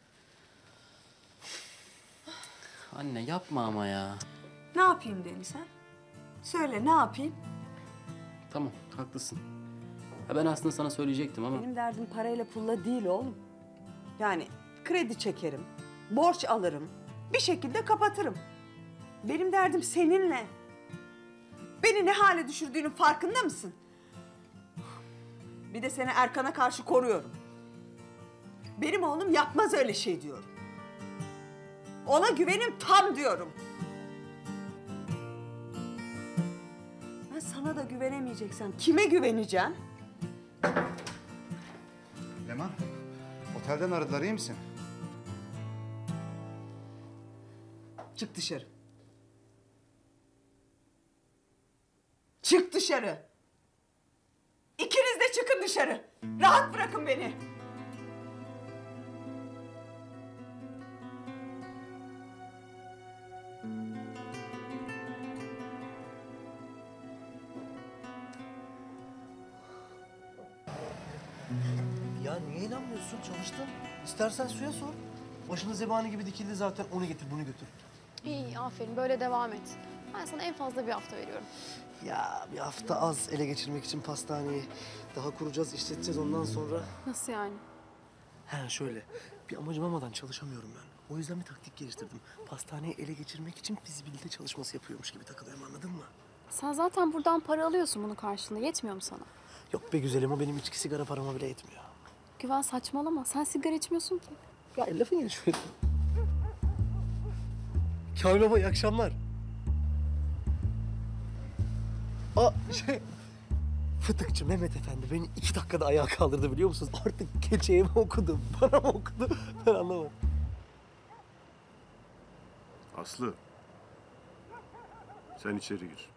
H: Anne yapma ama ya.
D: Ne yapayım Deniz ha? Söyle ne yapayım?
H: Tamam haklısın. Ha, ben aslında sana söyleyecektim ama...
D: Benim derdim parayla pulla değil oğlum. Yani kredi çekerim, borç alırım, bir şekilde kapatırım. Benim derdim seninle. Beni ne hale düşürdüğünün farkında mısın? Bir de seni Erkan'a karşı koruyorum. Benim oğlum yapmaz öyle şey diyorum. Ona güvenim tam diyorum. Ben sana da güvenemeyeceksem kime güveneceğim?
J: Leman, otelden aradılar, iyi misin?
D: Çık dışarı. Çık dışarı. İkiniz de çıkın dışarı. Rahat bırakın beni.
C: Ya niye inanmıyorsun? Çalıştın. İstersen suya sor. Başında zebani gibi dikildi zaten. Onu getir, bunu götür.
B: İyi, aferin. Böyle devam et. Ben sana en fazla bir hafta veriyorum.
C: Ya bir hafta az ele geçirmek için pastaneyi. Daha kuracağız, işleteceğiz ondan sonra.
B: Nasıl yani?
C: He şöyle, bir amacım olmadan çalışamıyorum ben. O yüzden bir taktik geliştirdim. Pastaneyi ele geçirmek için fizibilite çalışması yapıyormuş gibi takılıyorum, anladın mı?
B: Sen zaten buradan para alıyorsun bunun karşılığında. Yetmiyor mu sana?
C: Yok be güzelim, o benim içki sigara parama bile yetmiyor.
B: Güven saçmalama. Sen sigara içmiyorsun ki.
C: Ya lafın gelişiyor. Kamil baba iyi akşamlar. Fıtıkçı Mehmet Efendi beni 2 dakikada ayağa kaldırdı biliyor musunuz? Artık keçeye mi okudu, bana mı okudu ben anlamadım.
V: Aslı, sen içeri gir.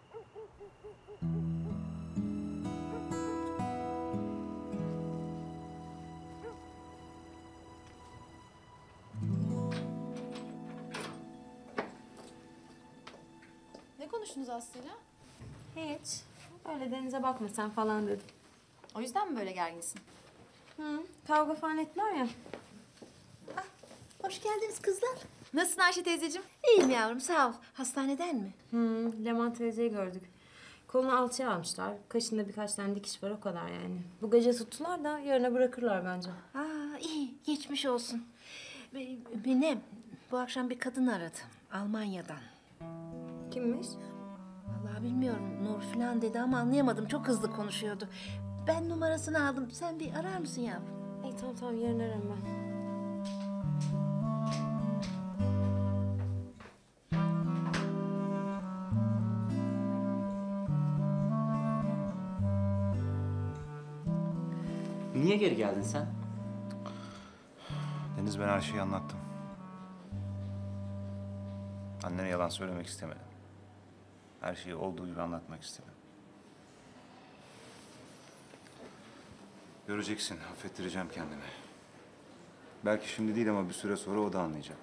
K: Ne konuştunuz Aslı'yla?
E: Hiç. Öyle denize bakma sen falan dedim.
K: O yüzden mi böyle gerginsin?
E: Kavga falan ettiler ya.
A: Hoş geldiniz kızlar.
K: Nasılsın Ayşe teyzeciğim?
A: İyiyim yavrum sağ ol. Hastaneden mi?
E: Leman teyzeyi gördük. Kolunu alçıya almışlar. Kaşında birkaç tane dikiş var o kadar yani. Bu gece tuttular da yarına bırakırlar bence.
A: İyi geçmiş olsun. Minem bu akşam bir kadın aradı Almanya'dan.
E: Kimmiş?
A: Vallahi bilmiyorum Nur falan dedi ama anlayamadım. Çok hızlı konuşuyordu. Ben numarasını aldım. Sen bir arar mısın yavrum?
E: İyi tamam yarın ararım ben.
H: Niye geri geldin sen?
J: Deniz, ben her şeyi anlattım. Annene yalan söylemek istemedim. Her şeyi olduğu gibi anlatmak istedim. Göreceksin, affettireceğim kendimi. Belki şimdi değil ama bir süre sonra o da anlayacak.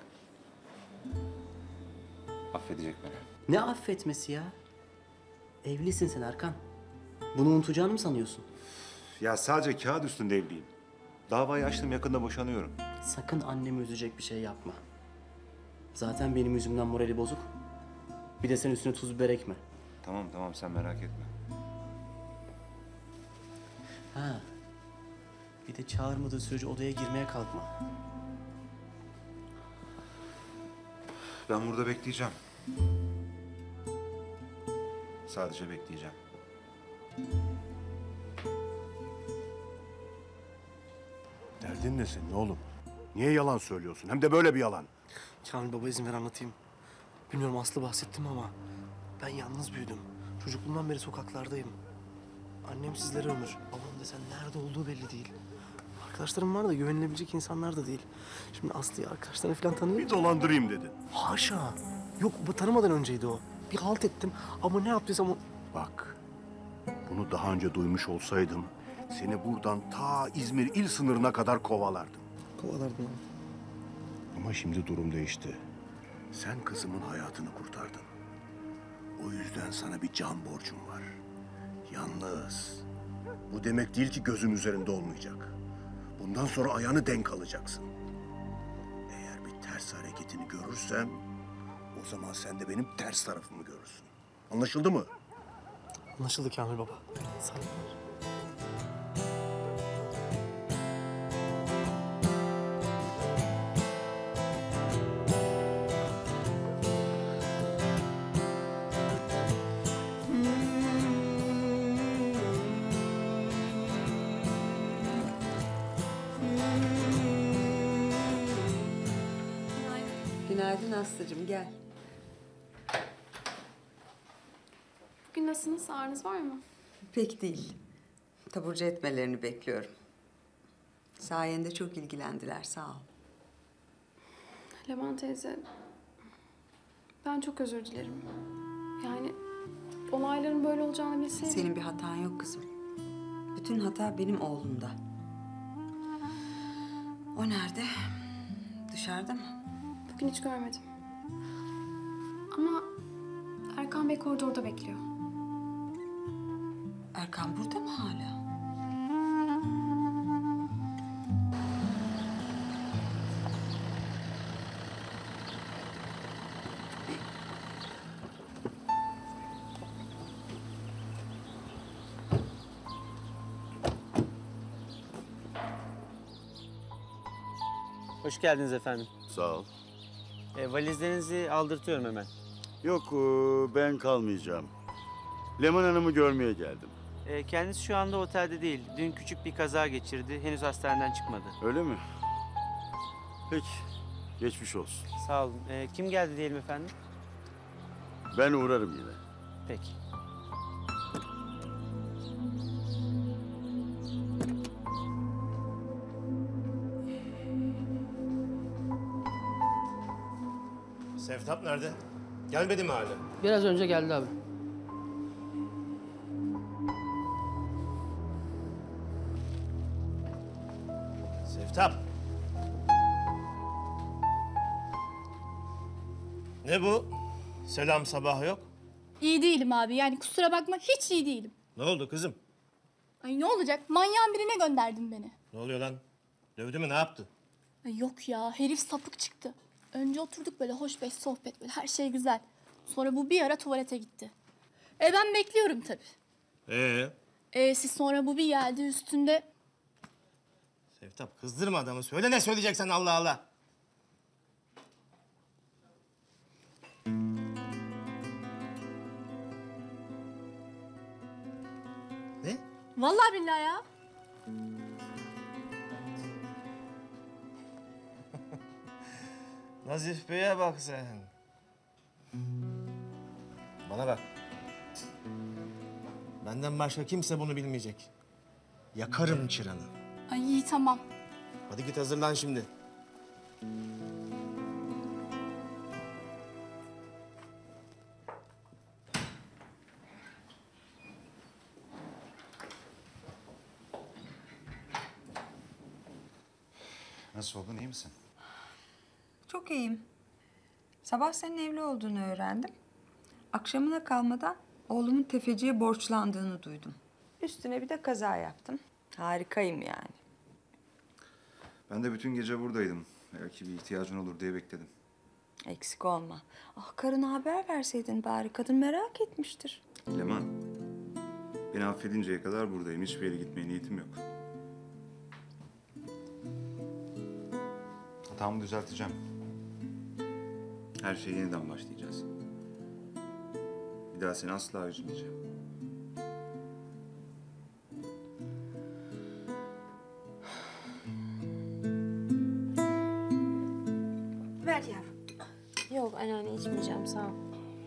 J: Affedecek beni.
H: Ne affetmesi ya? Evlisin sen Erkan. Bunu unutacağını mı sanıyorsun?
J: Ya sadece kağıt üstünde evliyim. Davayı açtım, yakında boşanıyorum.
H: Sakın annemi üzecek bir şey yapma. Zaten benim yüzümden morali bozuk. Bir de sen üstüne tuz biber ekme.
J: Tamam sen merak etme.
H: Ha. Bir de çağırmadığı sürece odaya girmeye kalkma.
J: Ben burada bekleyeceğim. Sadece bekleyeceğim.
N: Derdin ne senin oğlum? Niye yalan söylüyorsun? Hem de böyle bir yalan.
C: Kamil baba izin ver anlatayım. Bilmiyorum Aslı bahsettim ama ben yalnız büyüdüm. Çocukluğumdan beri sokaklardayım. Annem sizlere ömür. Babam desen nerede olduğu belli değil. Arkadaşlarım var da güvenilebilecek insanlar da değil. Şimdi Aslı'yı arkadaşlarını falan tanıyor.
N: Bir dolandırayım dedin.
C: Haşa. Yok bu tanımadan önceydi o. Bir halt ettim ama ne yaptıysam o...
N: Bak, bunu daha önce duymuş olsaydım seni buradan ta İzmir il sınırına kadar kovalardım.
C: Kovalardım abi.
N: Ama şimdi durum değişti. Sen kızımın hayatını kurtardın. O yüzden sana bir can borcum var. Yalnız bu demek değil ki gözüm üzerinde olmayacak. Bundan sonra ayağını denk alacaksın. Eğer bir ters hareketini görürsem o zaman sen de benim ters tarafımı görürsün. Anlaşıldı mı?
C: Anlaşıldı Kamil baba. Sağ ol.
T: Günaydın Aslı'cığım, gel.
B: Bugün nasılsınız? Ağrınız var mı?
T: Pek değil. Taburcu etmelerini bekliyorum. Sayende çok ilgilendiler, sağ ol.
B: Leman teyze, ben çok özür dilerim. Yani olayların böyle olacağını bilseydim...
T: Senin bir hatan yok kızım. Bütün hata benim oğlumda. O nerede? Dışarıda mı?
B: Bugün hiç görmedim. Ama Erkan Bey koridorda bekliyor.
T: Erkan burada mı hala?
C: Hoş geldiniz efendim.
I: Sağ ol.
C: Valizlerinizi aldırtıyorum hemen.
I: Yok, ben kalmayacağım. Leman Hanım'ı görmeye geldim.
C: Kendisi şu anda otelde değil. Dün küçük bir kaza geçirdi. Henüz hastaneden çıkmadı.
I: Öyle mi? Peki, geçmiş olsun.
C: Sağ olun. Kim geldi diyelim efendim?
I: Ben uğrarım yine.
C: Peki.
Q: Sevtap nerede? Gelmedi mi hala?
C: Biraz önce geldi abi.
Q: Sevtap! Ne bu? Selam sabah yok.
K: İyi değilim abi. Yani kusura bakma hiç iyi değilim.
Q: Ne oldu kızım?
K: Ay ne olacak? Manyağın birine gönderdin beni.
Q: Ne oluyor lan? Dövdü mü, ne yaptı?
K: Ay yok ya, herif sapık çıktı. Önce oturduk böyle hoş beş sohbet, böyle her şey güzel. Sonra bu bir ara tuvalete gitti. Ben bekliyorum tabii. Siz sonra bu bir geldi üstünde.
Q: Sevtap kızdırma adamı. Söyle ne söyleyeceksen, Allah Allah. Ne?
K: Vallahi billahi ya.
Q: Nazif Bey'e bak sen. Bana bak. Benden başka kimse bunu bilmeyecek. Yakarım çıranı.
K: Ay iyi tamam.
Q: Hadi git hazırlan şimdi.
J: Nasıl oldun, iyi misin?
T: Çok iyiyim. Sabah senin evli olduğunu öğrendim. Akşamına kalmadan oğlumun tefeciye borçlandığını duydum.
D: Üstüne bir de kaza yaptım. Harikayım yani.
J: Ben de bütün gece buradaydım. Belki bir ihtiyacın olur diye bekledim.
D: Eksik olma. Ah, karına haber verseydin bari. Kadın merak etmiştir.
J: Leman, beni affedinceye kadar buradayım. Hiçbir yere gitmeye niyetim yok. Hatamı düzelteceğim. Her şeye yeniden başlayacağız. Bir daha seni asla üzmeyeceğim.
A: Ver yavrum.
E: Yok anneanne içmeyeceğim sağ ol.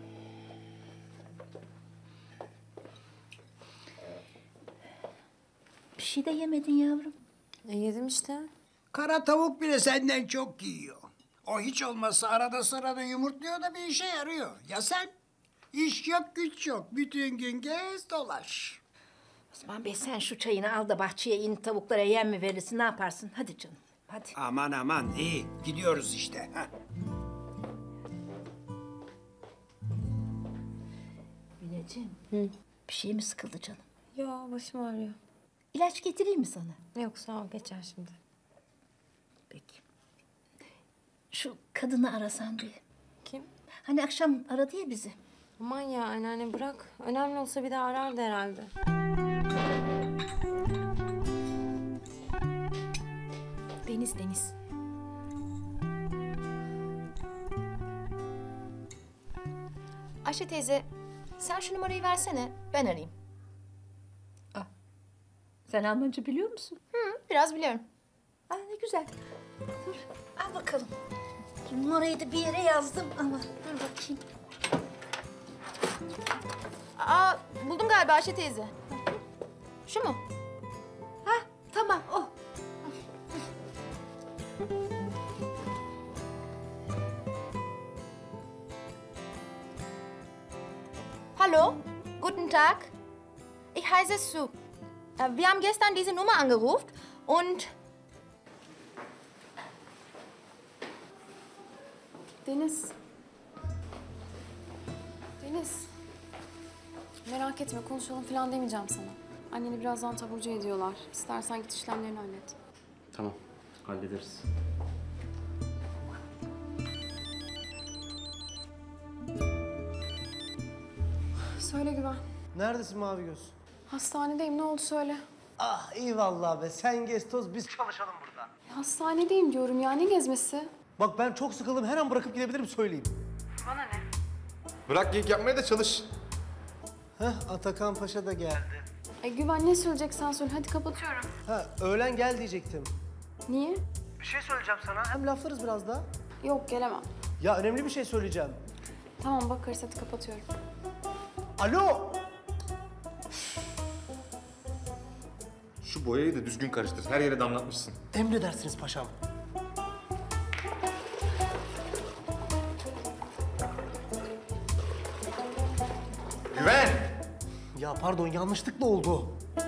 A: Bir şey de yemedin yavrum.
E: Yedim işte.
F: Kara tavuk bile senden çok yiyor. O hiç olmazsa arada sırada yumurtluyor da bir işe yarıyor. Ya sen? İş yok, güç yok. Bütün gün gez dolaş.
A: Osman Bey sen şu çayını al da bahçeye in tavuklara yem mi verirsin ne yaparsın? Hadi canım hadi.
F: Aman aman iyi. Gidiyoruz işte. Ha.
A: Mineciğim bir şey mi sıkıldı canım?
E: Yo başım ağrıyor.
A: İlaç getireyim mi sana?
E: Yok sağ ol geçer şimdi.
A: Peki. Şu kadını arasan bir.
E: Kim?
A: Hani akşam aradı ya bizi.
E: Aman ya anneanne bırak. Önemli olsa bir daha arardı herhalde.
B: Deniz. Ayşe teyze, sen şu numarayı versene, ben arayayım.
A: Sen Almanca biliyor musun?
B: Biraz biliyorum.
A: Aa, ne güzel. Dur al bakalım. Şu numarayı da bir yere yazdım ama dur bakayım.
B: Aa, buldum galiba Ayşe teyze. Şu mu?
A: Ha tamam o.
B: Hallo, guten Tag. Ich heiße Sue. Wir haben gestern diese Nummer angerufen und... Deniz. Merak etme, konuşalım falan demeyeceğim sana. Anneni birazdan taburcu ediyorlar. İstersen git işlemlerini hallet.
H: Tamam, hallederiz.
B: Söyle Güven.
C: Neredesin Mavi Göz?
B: Hastanedeyim, ne oldu söyle.
C: Ah iyi vallahi be. Sen gez toz biz çalışalım burada.
B: Hastanedeyim diyorum ya, ne gezmesi?
C: Bak ben çok sıkıldım. Her an bırakıp gidebilirim söyleyeyim.
M: Bırak geyik yapmaya da çalış.
C: Heh Atakan Paşa da geldi.
B: Güven ne söyleyeceksen söyle, hadi kapatıyorum.
C: Ha öğlen gel diyecektim.
B: Niye?
C: Bir şey söyleyeceğim sana. Hem laflarız biraz daha.
B: Yok, gelemem.
C: Ya önemli bir şey söyleyeceğim.
B: Tamam bakarız, hadi kapatıyorum.
C: Alo!
M: Şu boyayı da düzgün karıştır. Her yere damlatmışsın.
C: Emredersiniz paşam.
M: Güven!
C: Ya pardon yanlışlıkla oldu.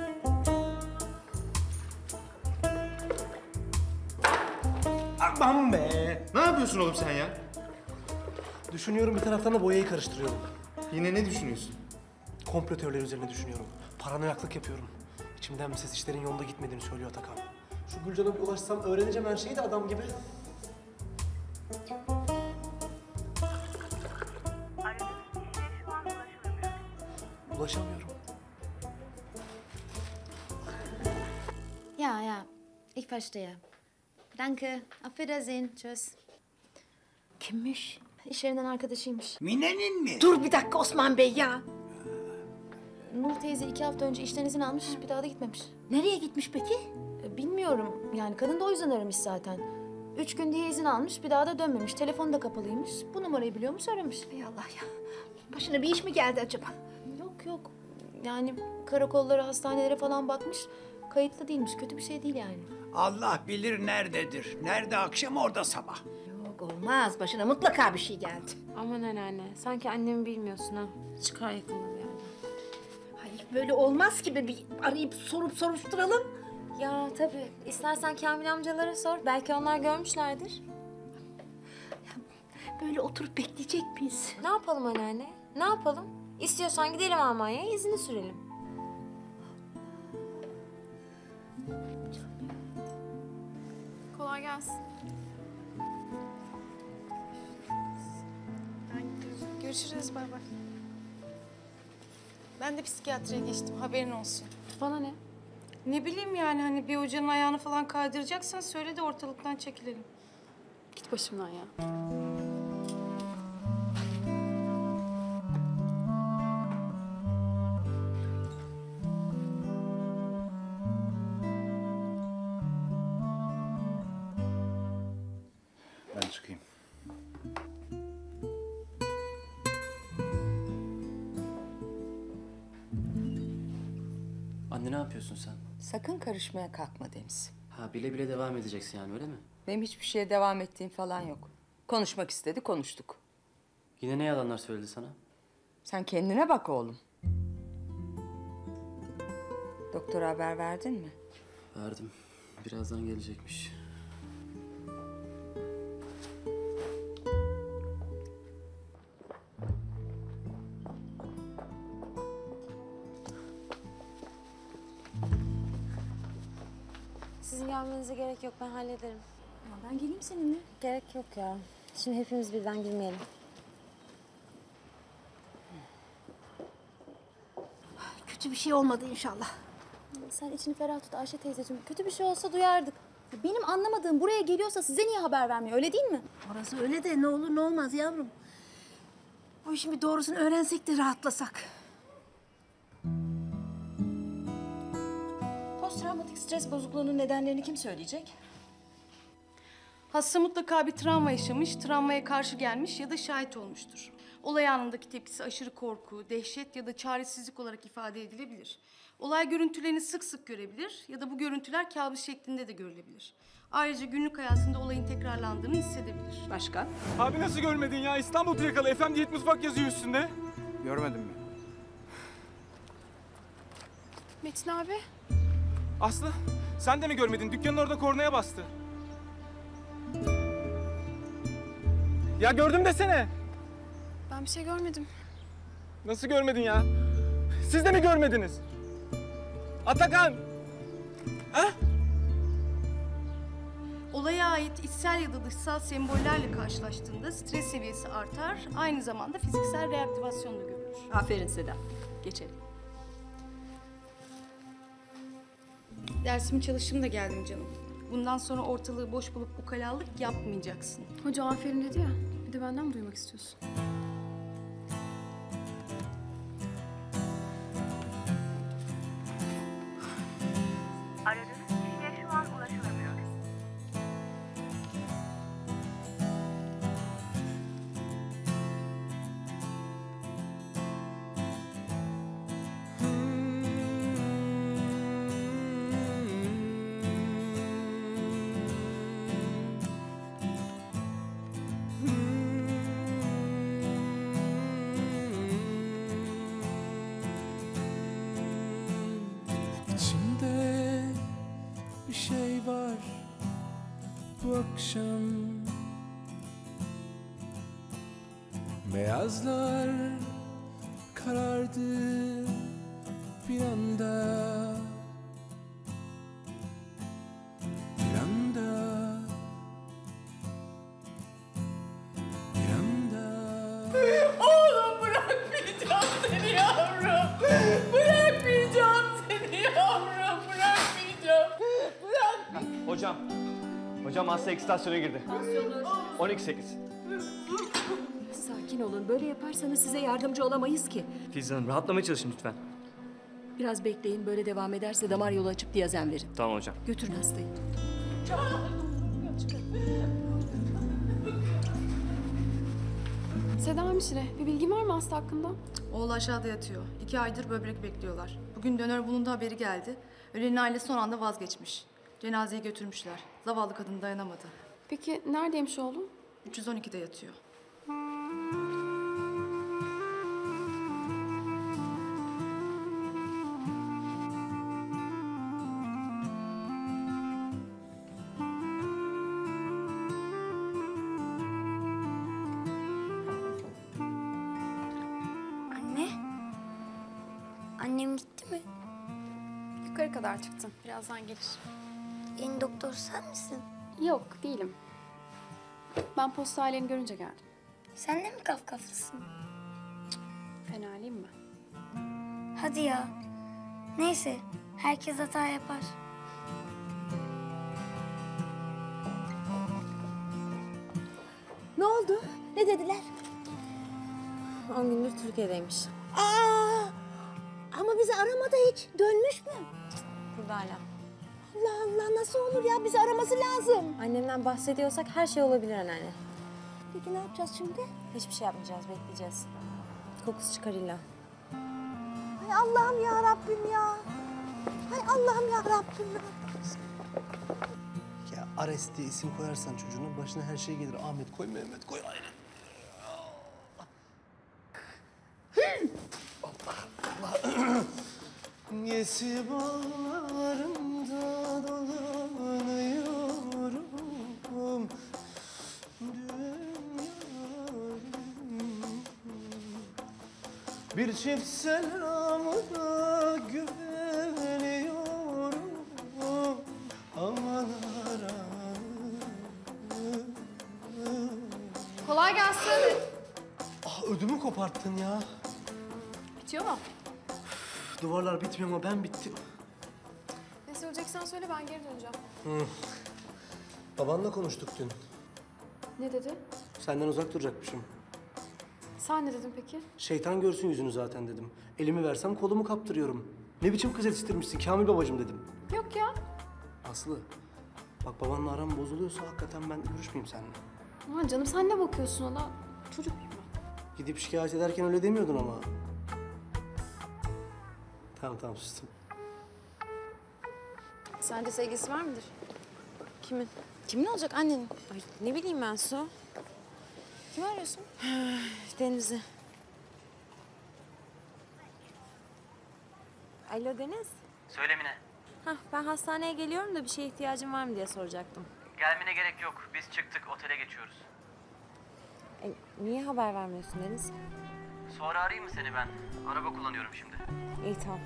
C: Aman be!
M: Ne yapıyorsun oğlum sen ya?
C: Düşünüyorum bir taraftan da boyayı karıştırıyorum.
M: Yine ne düşünüyorsun?
C: Komplo teorileri üzerine düşünüyorum. Paranoyaklık yapıyorum. İçimden bir ses işlerin yolunda gitmediğini söylüyor Atakan. Şu Gülcan'a bir ulaşsam öğreneceğim her şeyi de adam gibi. Ulaşamıyorum.
E: Ja, ich verstehe. Danke, auf Wiedersehen, tschüss.
A: Kimmiş?
B: İş yerinden arkadaşıymış.
F: Mine'nin mi?
A: Dur bir dakika Osman Bey ya.
B: Nur teyze 2 hafta önce işten izin almış, bir daha da gitmemiş.
A: Nereye gitmiş peki?
B: Bilmiyorum, yani kadın da o yüzden aramış zaten. 3 gün diye izin almış, bir daha da dönmemiş. Telefonu da kapalıymış. Bu numarayı biliyormuş, aramış.
A: Ey Allah ya. Başına bir iş mi geldi acaba?
B: Yok. Yani karakollara, hastanelere falan bakmış. Kayıtlı değilmiş, kötü bir şey değil yani.
F: Allah bilir nerededir. Nerede akşam orada sabah.
A: Yok olmaz. Başına mutlaka bir şey geldi.
E: Aman anneanne, sanki annemi bilmiyorsun ha. Çıkar yakında bir yerden.
A: Hayır böyle olmaz ki bir arayıp soruşturalım.
E: Ya tabii, istersen Kamil amcalara sor. Belki onlar görmüşlerdir.
A: Böyle oturup bekleyecek miyiz?
E: Ne yapalım anneanne? Ne yapalım? İstiyorsan gidelim Almanya'ya, izini sürelim.
K: Kolay gelsin.
G: Görüşürüz, bay bay. Ben de psikiyatriye geçtim, haberin olsun.
B: Bana ne?
G: Ne bileyim yani hani bir hocanın ayağını falan kaydıracaksan söyle de ortalıktan çekilelim.
B: Git başımdan ya.
J: Ben çıkayım.
H: Anne ne yapıyorsun sen?
S: Sakın karışmaya kalkma Deniz.
H: Ha bile bile devam edeceksin yani öyle mi?
S: Benim hiçbir şeye devam ettiğim falan yok. Konuşmak istedi, konuştuk.
H: Yine ne yalanlar söyledi sana?
S: Sen kendine bak oğlum. Doktora haber verdin mi?
H: Verdim. Birazdan gelecekmiş.
E: Sizin gelmenize gerek yok, ben hallederim.
A: Ben geleyim seninle.
E: Gerek yok ya. Şimdi hepimiz birden girmeyelim.
A: Kötü bir şey olmadı inşallah.
K: Sen içini ferah tut Ayşe teyzeciğim. Kötü bir şey olsa duyardık. Benim anlamadığım buraya geliyorsa size niye haber vermiyor öyle değil mi?
A: Orası öyle de ne olur ne olmaz yavrum. O işin bir doğrusunu öğrensek de rahatlasak.
O: Posttraumatik stres bozukluğunun nedenlerini kim söyleyecek?
G: Hasta mutlaka bir travma yaşamış, travmaya karşı gelmiş ya da şahit olmuştur. Olay anındaki tepkisi aşırı korku, dehşet ya da çaresizlik olarak ifade edilebilir. Olay görüntülerini sık sık görebilir ya da bu görüntüler kabus şeklinde de görülebilir. Ayrıca günlük hayatında olayın tekrarlandığını hissedebilir.
O: Başka?
R: Abi nasıl görmedin ya? İstanbul plakalı FM Diyet Mutfak yazıyor üstünde.
M: Görmedin mi?
K: Metin abi.
R: Aslı sen de mi görmedin? Dükkanın orada kornaya bastı. Ya gördüm desene.
K: Ben bir şey görmedim.
R: Nasıl görmedin ya? Siz de mi görmediniz? Atakan! Ha?
G: Olaya ait içsel ya da dışsal sembollerle karşılaştığında stres seviyesi artar, aynı zamanda fiziksel reaktivasyon da görülür.
O: Aferin Seda. Geçelim.
G: Dersimi çalıştım da geldim canım. Bundan sonra ortalığı boş bulup ukalalık yapmayacaksın.
B: Hoca aferin dedi ya. Bir de benden mi duymak istiyorsun?
W: Aradığınız kişiye şu an ulaşılamıyor.
P: İçimde bir şey var bu akşam. Beyazlar karardı bir anda. Bir anda. Bir anda.
G: Oğlum bırakmayacağım seni yavrum. Bırakmayacağım seni yavrum. Bırakmayacağım.
C: Hocam. Hocam hasta ekstasyona girdi. 12-8.
O: Sakin olun. Böyle yaparsanız size yardımcı olamayız ki.
C: Filiz Hanım rahatlamaya çalışın lütfen.
O: Biraz bekleyin. Böyle devam ederse damar yolu açıp diazen verin.
C: Tamam hocam.
O: Götürün hastayı.
B: Seda hemşire, bir bilgin var mı hasta hakkında?
G: Oğlu aşağıda yatıyor. 2 aydır böbrek bekliyorlar. Bugün dönör bulundu haberi geldi. Ölenin ailesi son anda vazgeçmiş. Cenazeyi götürmüşler. Zavallı kadın dayanamadı.
B: Peki neredeymiş oğlum?
G: 312'de yatıyor.
A: Anne. Annem gitti mi?
B: yukarı kadar çıktı. Birazdan gelir.
A: Yeni doktor sen misin?
B: Yok, değilim. Ben postanelerini görünce geldim.
A: Sen de mi kafkaflısın?
B: Fenaliyim mi?
A: Hadi ya. Neyse, herkes hata yapar.
E: Ne oldu? Ne dediler? 10 gündür Türkiye'deymiş.
A: Ama bizi aramadı hiç. Dönmüş mü?
E: Burada hala.
A: Allah Allah, nasıl olur ya? Bizi araması lazım.
E: Annemden bahsediyorsak her şey olabilir anneanne.
A: Peki ne yapacağız şimdi?
E: Hiçbir şey yapmayacağız, bekleyeceğiz. Kokusu çıkar illa.
A: Hay Allah'ım ya Rabbim ya. Hay Allah'ım ya Rabbim ya.
C: Ya Ares diye isim koyarsan çocuğuna başına her şey gelir. Ahmet koy, Mehmet koy. Aynen. Yesi bağlarımda dolanıyorum. Bir çift selamına güveniyorum. Aman
B: Kolay gelsin.
C: Ödümü koparttın ya.
B: Bitiyor mu?
C: Duvarlar bitmiyor ama ben bittim.
B: Ne söyleyeceksen söyle, ben geri döneceğim.
C: Babanla konuştuk dün.
B: Ne dedi?
C: Senden uzak duracakmışım.
B: Sen ne dedin peki?
C: Şeytan görsün yüzünü zaten dedim. Elimi versem kolumu kaptırıyorum. Ne biçim kız yetiştirmişsin Kamil babacığım dedim.
B: Yok ya.
C: Aslı, bak babanla aram bozuluyorsa hakikaten ben görüşmeyeyim seninle.
B: Aman canım, sen ne bakıyorsun ona? Çocuk muyum ben?
C: Gidip şikayet ederken öyle demiyordun ama. Tamam sustum.
B: Sence sevgilisi var mıdır?
E: Kimin?
B: Kimin olacak, annenin?
E: Ay, ne bileyim ben Su.
B: Kimi arıyorsun?
E: Deniz'i. Alo Deniz.
H: Söyle Mine.
E: Hah, ben hastaneye geliyorum da bir şeye ihtiyacın var mı diye soracaktım.
H: Gelmene gerek yok. Biz çıktık, otele geçiyoruz.
E: Niye haber vermiyorsun Deniz?
H: Sonra arayayım mı seni ben? Araba kullanıyorum şimdi.
E: İyi tamam.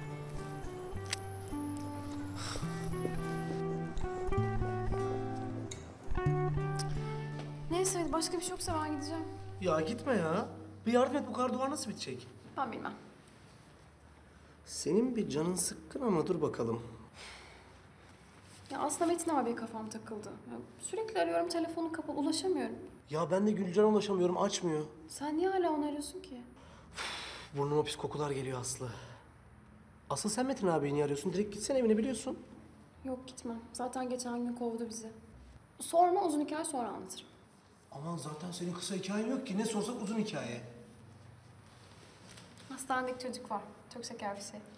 B: Neyse, başka bir şey yoksa ben gideceğim.
C: Ya gitme ya. Bir yardım et, bu kadar duvar nasıl bitecek?
B: Ben bilmem.
C: Senin bir canın sıkkın ama dur bakalım.
B: Ya aslında Metin abiye kafam takıldı. Ya sürekli arıyorum, telefonu kapalı, ulaşamıyorum.
C: Ya ben de Gülcan'a ulaşamıyorum, açmıyor.
B: Sen niye hala onu arıyorsun ki?
C: Burnuma pis kokular geliyor Aslı. Asıl sen Metin abiyi niye arıyorsun? Direkt gitsen evine, biliyorsun.
B: Yok, gitmem. Zaten geçen gün kovdu bizi. Sonra uzun hikaye sonra anlatırım.
C: Aman zaten senin kısa hikayen yok ki. Ne sorsak uzun hikaye.
B: Hastanedeki çocuk var. Çok şeker bir şey.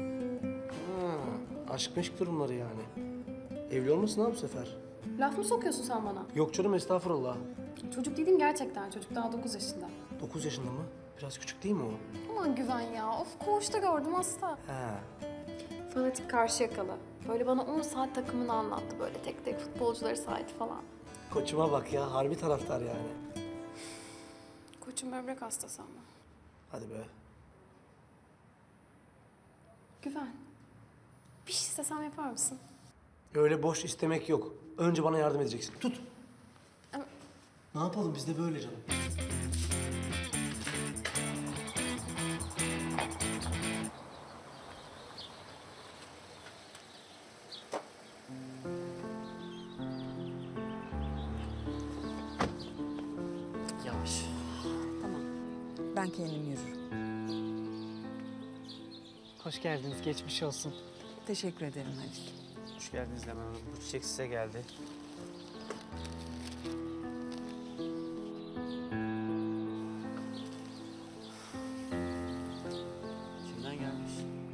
C: Aşk meşk durumları yani. Evli olmasın ha bu sefer?
B: Laf mı sokuyorsun sen bana?
C: Yok canım, estağfurullah.
B: Çocuk değilim gerçekten. Çocuk daha 9 yaşında.
C: 9 yaşında mı? Biraz küçük değil mi o?
B: Aman Güven ya. Of, koğuşta gördüm hasta.
C: He.
B: Fanatik Karşıyakalı. Böyle bana 10 saat takımını anlattı. Böyle tek tek futbolcuları saydı falan.
C: Koçuma bak ya, harbi taraftar yani.
B: Koçum böbrek hastası ama.
C: Hadi be.
B: Güven. Bir şey istesem yapar mısın?
C: Öyle boş istemek yok. Önce bana yardım edeceksin. Tut.
B: Ama...
C: Ne yapalım, biz de böyle canım.
H: Yavaş.
S: Tamam. Ben kendim yürürüm.
L: Hoş geldiniz, geçmiş olsun.
S: Teşekkür ederim Halil.
L: Hoş geldiniz Leman Hanım. Bu çiçek size geldi.
H: Kimden gelmiş?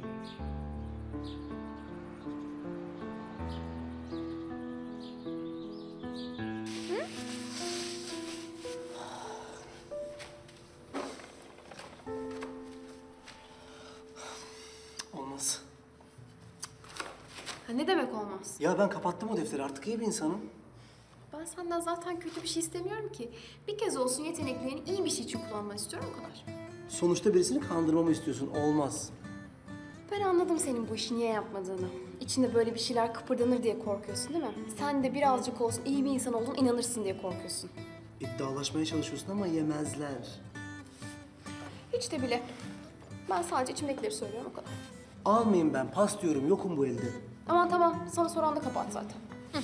C: Olmaz.
B: Ha, ne demek olmaz?
C: Ya ben kapattım o defteri, artık iyi bir insanım.
B: Ben senden zaten kötü bir şey istemiyorum ki. Bir kez olsun yeteneklerini iyi bir şey için kullanmanı istiyorum, o kadar.
C: Sonuçta birisini kandırmamı istiyorsun. Olmaz.
B: Ben anladım senin bu işi niye yapmadığını. İçinde böyle bir şeyler kıpırdanır diye korkuyorsun değil mi? Sen de birazcık olsun iyi bir insan olduğuna inanırsın diye korkuyorsun.
C: İddialaşmaya çalışıyorsun ama yemezler.
B: Hiç de bile. Ben sadece içimdekileri söylüyorum o kadar.
C: Almayayım ben, pas diyorum, yokum bu elde.
B: Aman tamam, sana soran da kapat zaten.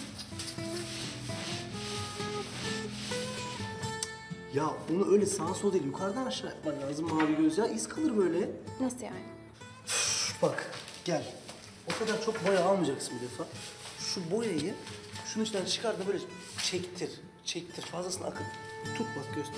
C: Ya onu öyle sağa sola değil, yukarıdan aşağı yapman lazım mavi göz ya. İz kalır böyle.
B: Nasıl yani?
C: Bak, gel. O kadar çok boya almayacaksın bir defa. Şu boyayı şunun içinden çıkar da böyle çektir. Çektir, fazlasını akıt. Tut bak, göster.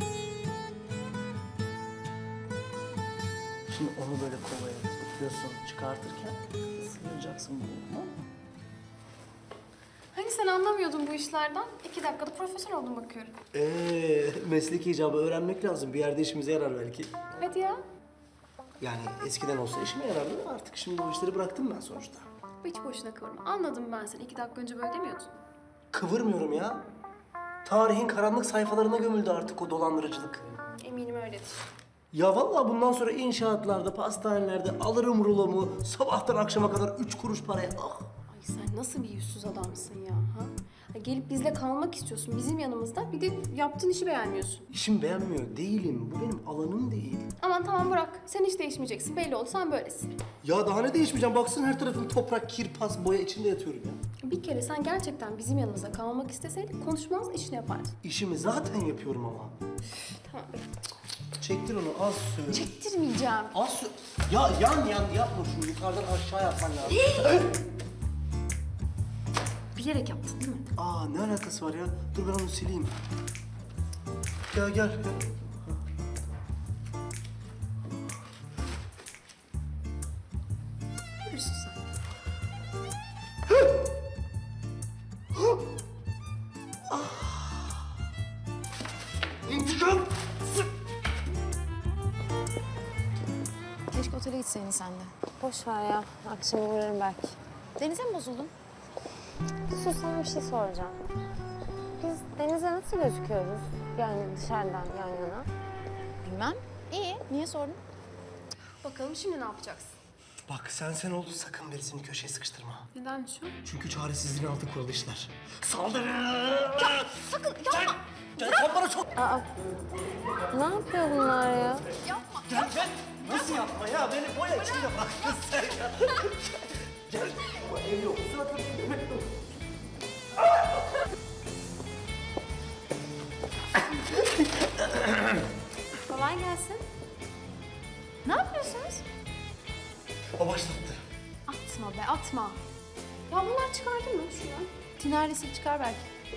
C: Şimdi onu böyle kovaya tutuyorsun, çıkartırken sıyıracaksın bunu, tamam mı?
B: Hani sen anlamıyordun bu işlerden? 2 dakikada profesör oldun bakıyorum.
C: Mesleki icabı öğrenmek lazım. Bir yerde işimize yarar belki.
B: Hadi ya.
C: Yani eskiden olsa işime yarardı. Artık şimdi o işleri bıraktım ben sonuçta.
B: Hiç boşuna kıvırma. Anladım ben seni. 2 dakika önce böyle demiyordun.
C: Kıvırmıyorum ya. Tarihin karanlık sayfalarına gömüldü artık o dolandırıcılık.
B: Eminim öyledir.
C: Ya vallahi bundan sonra inşaatlarda, pastanelerde alırım rulomu. Sabahtan akşama kadar 3 kuruş paraya. Ah!
B: Ay sen nasıl bir yüzsüz adamsın ya? Ha? Gelip bizle kalmak istiyorsun bizim yanımızda. Bir de yaptığın işi beğenmiyorsun.
C: İşim beğenmiyor değilim. Bu benim alanım değil.
B: Aman tamam bırak. Sen hiç değişmeyeceksin. Belli oldu sen böylesin.
C: Ya daha ne değişmeyeceğim? Baksana her tarafım toprak, kir, pas, boya içinde yatıyorum ya.
B: Bir kere sen gerçekten bizim yanımızda kalmak isteseydin konuşmaz işini yapardın.
C: İşimi zaten yapıyorum ama.
B: Tamam.
C: Çektir onu, az sür.
B: Çektirmeyeceğim.
C: Az sür. Ya yan yapma şunu. Yukarıdan aşağı yapman lazım.
B: Bilerek yaptın değil mi?
C: Aa ne alakası var ya? Dur ben onu sileyim. Gel.
B: Görürsün sen.
C: İntikam!
E: Keşke otele gitseydin sen de. Boş ver ya. Akşam uğrarım belki.
K: Denize mi bozuldun?
E: Sus, sana bir şey soracağım. Biz denize nasıl gözüküyoruz? Yani dışarıdan yan yana.
K: Bilmem. İyi. Niye sordun?
B: Bakalım şimdi ne yapacaksın?
C: Bak sen ol sakın birisini köşeye sıkıştırma.
B: Neden şu?
C: Çünkü çaresizliğin altı kurulu işler. Saldırın!
K: Ya sakın yapma.
C: Sen bana çok...
E: Aa, ne yapıyor bunlar ya?
K: Yapma.
C: Gel. Nasıl yapma ya? Beni boya içinde bıraktın sen ya. Gel. Bu ev yok. Suratını yemek yok.
E: Kolay gelsin.
K: Ne yapıyorsunuz?
C: O başlattı.
B: Atma be atma. Ya bunlar çıkardın mı şuradan?
K: Tinaresi çıkar belki.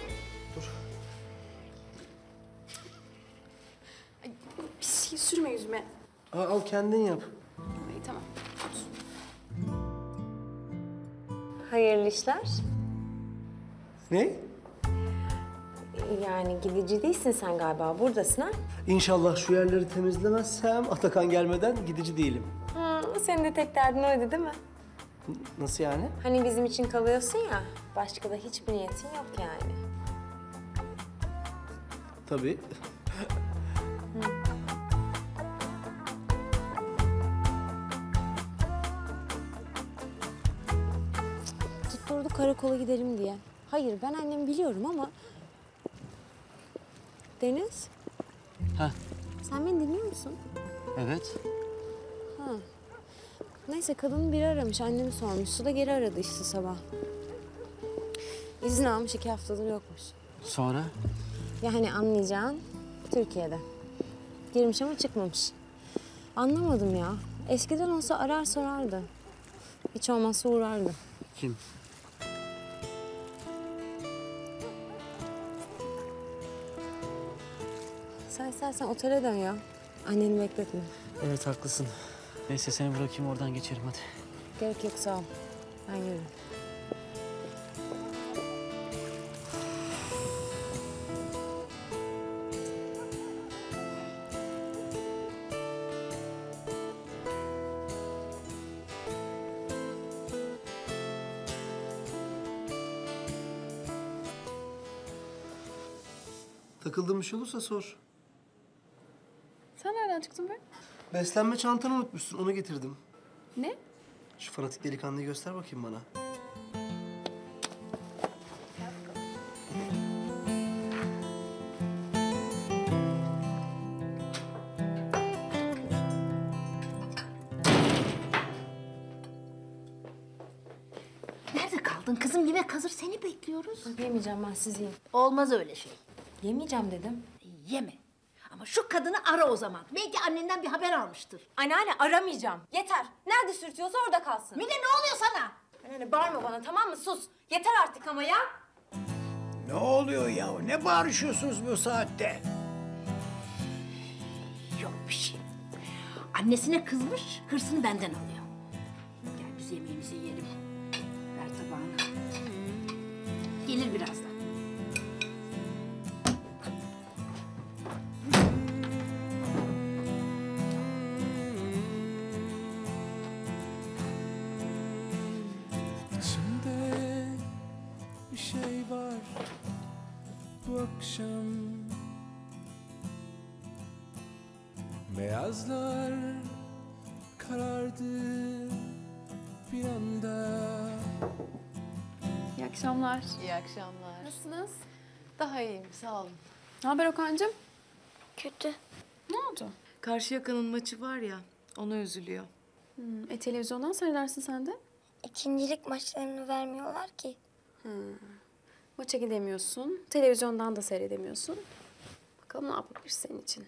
B: Ay, bir şey sürme yüzüme.
C: Al kendin yap.
B: İyi tamam.
E: Hayırlı işler.
C: Ne?
E: Yani gidici değilsin sen galiba. Buradasın ha?
C: İnşallah şu yerleri temizlemezsem Atakan gelmeden gidici değilim.
E: Senin de tek derdin oydu değil mi?
C: Nasıl yani?
E: Hani bizim için kalıyorsun ya. Başka da hiçbir niyetin yok yani.
C: Tabii.
E: Tutturdu karakola gidelim diye. Hayır, ben annemi biliyorum ama... Deniz,
H: Ha,
E: sen beni dinliyor musun?
H: evet.
E: Ha. Neyse, kadın biri aramış, annemi sormuş. Su da geri aradı işte sabah. İzin almış, 2 haftadır yokmuş.
H: Sonra?
E: Yani anlayacağın Türkiye'de. Girmiş ama çıkmamış. Anlamadım ya. Eskiden olsa arar sorardı. Hiç olmazsa uğrardı.
H: Kim?
E: Sen istersen otele dön ya. Anneni bekletme.
H: Evet haklısın. Neyse seni bırakayım oradan geçerim hadi.
E: Gerek yok, sağ ol. Ben yürüyorum.
C: Takıldığın bir şey olursa sor.
B: Sen nereden çıktın be?
C: Beslenme çantanı unutmuşsun, onu getirdim.
B: Ne?
C: Şu fanatik delikanlıyı göster bakayım bana.
A: Nerede kaldın kızım? Yemek hazır, seni bekliyoruz.
E: Yemeyeceğim ben, siz yiyin.
A: Olmaz öyle şey.
E: Yemeyeceğim dedim.
A: Yeme. Ama şu kadını ara o zaman. Belki annenden bir haber almıştır.
E: Anneanne aramayacağım. Yeter. Nerede sürtüyorsa orada kalsın.
A: Mine ne oluyor sana?
E: Anneanne bağırma bana, tamam mı? Sus. Yeter artık ama ya.
F: Ne oluyor ya? Ne bağırışıyorsunuz bu saatte?
A: Yok bir şey. Annesine kızmış, hırsını benden alıyor. Gel biz yemeğimizi yiyelim. Ver tabağını. Gelir birazdan.
P: İçimde bir şey var bu akşam. Beyazlar karardı bir anda.
B: İyi akşamlar.
N: İyi akşamlar.
B: Nasılsınız?
N: Daha iyiyim, sağ olun.
B: Ne haber Okan'cığım?
N: Kötü.
B: Ne oldu?
N: Karşıyaka'nın maçı var ya, ona üzülüyor.
B: Televizyondan seyredersin sen de.
U: İkincilik maçlarını vermiyorlar ki.
B: Maça gidemiyorsun, televizyondan da seyredemiyorsun. Bakalım ne yapabilir senin için.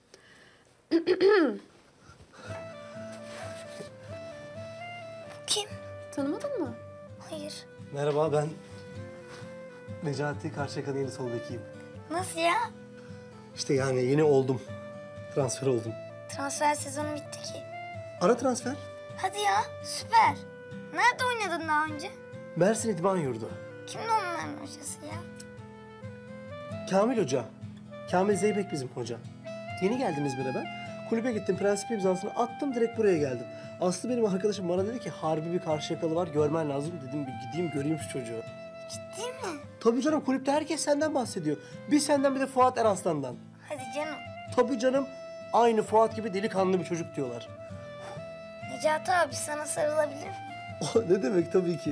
U: Kim?
B: Tanımadın mı?
U: Hayır.
C: Merhaba, ben Necati Karşıyaka'nın yeni sol bekiyim.
U: Nasıl ya?
C: İşte yani yeni oldum. Transfer oldum.
U: Transfer sezonu bitti ki.
C: Ara transfer.
U: Hadi ya, süper. Nerede oynadın daha önce?
C: Mersin İdman Yurdu.
U: Kimdi onların hocası ya?
C: Kamil Hoca. Kamil Zeybek bizim hoca. Yeni geldim İzmir'e ben. Kulübe gittim, prensip imzasını attım, direkt buraya geldim. Aslı benim arkadaşım bana dedi ki harbi bir Karşıyakalı var, görmen lazım. Dedim bir gideyim göreyim şu çocuğu.
U: Ciddi mi?
C: Tabii canım, kulüpte herkes senden bahsediyor. Bir senden bir de Fuat Eranslan'dan.
U: Hadi canım.
C: Tabii canım, aynı Fuat gibi delikanlı bir çocuk diyorlar.
U: Necati abi sana sarılabilir mi?
C: Ne demek, tabii ki.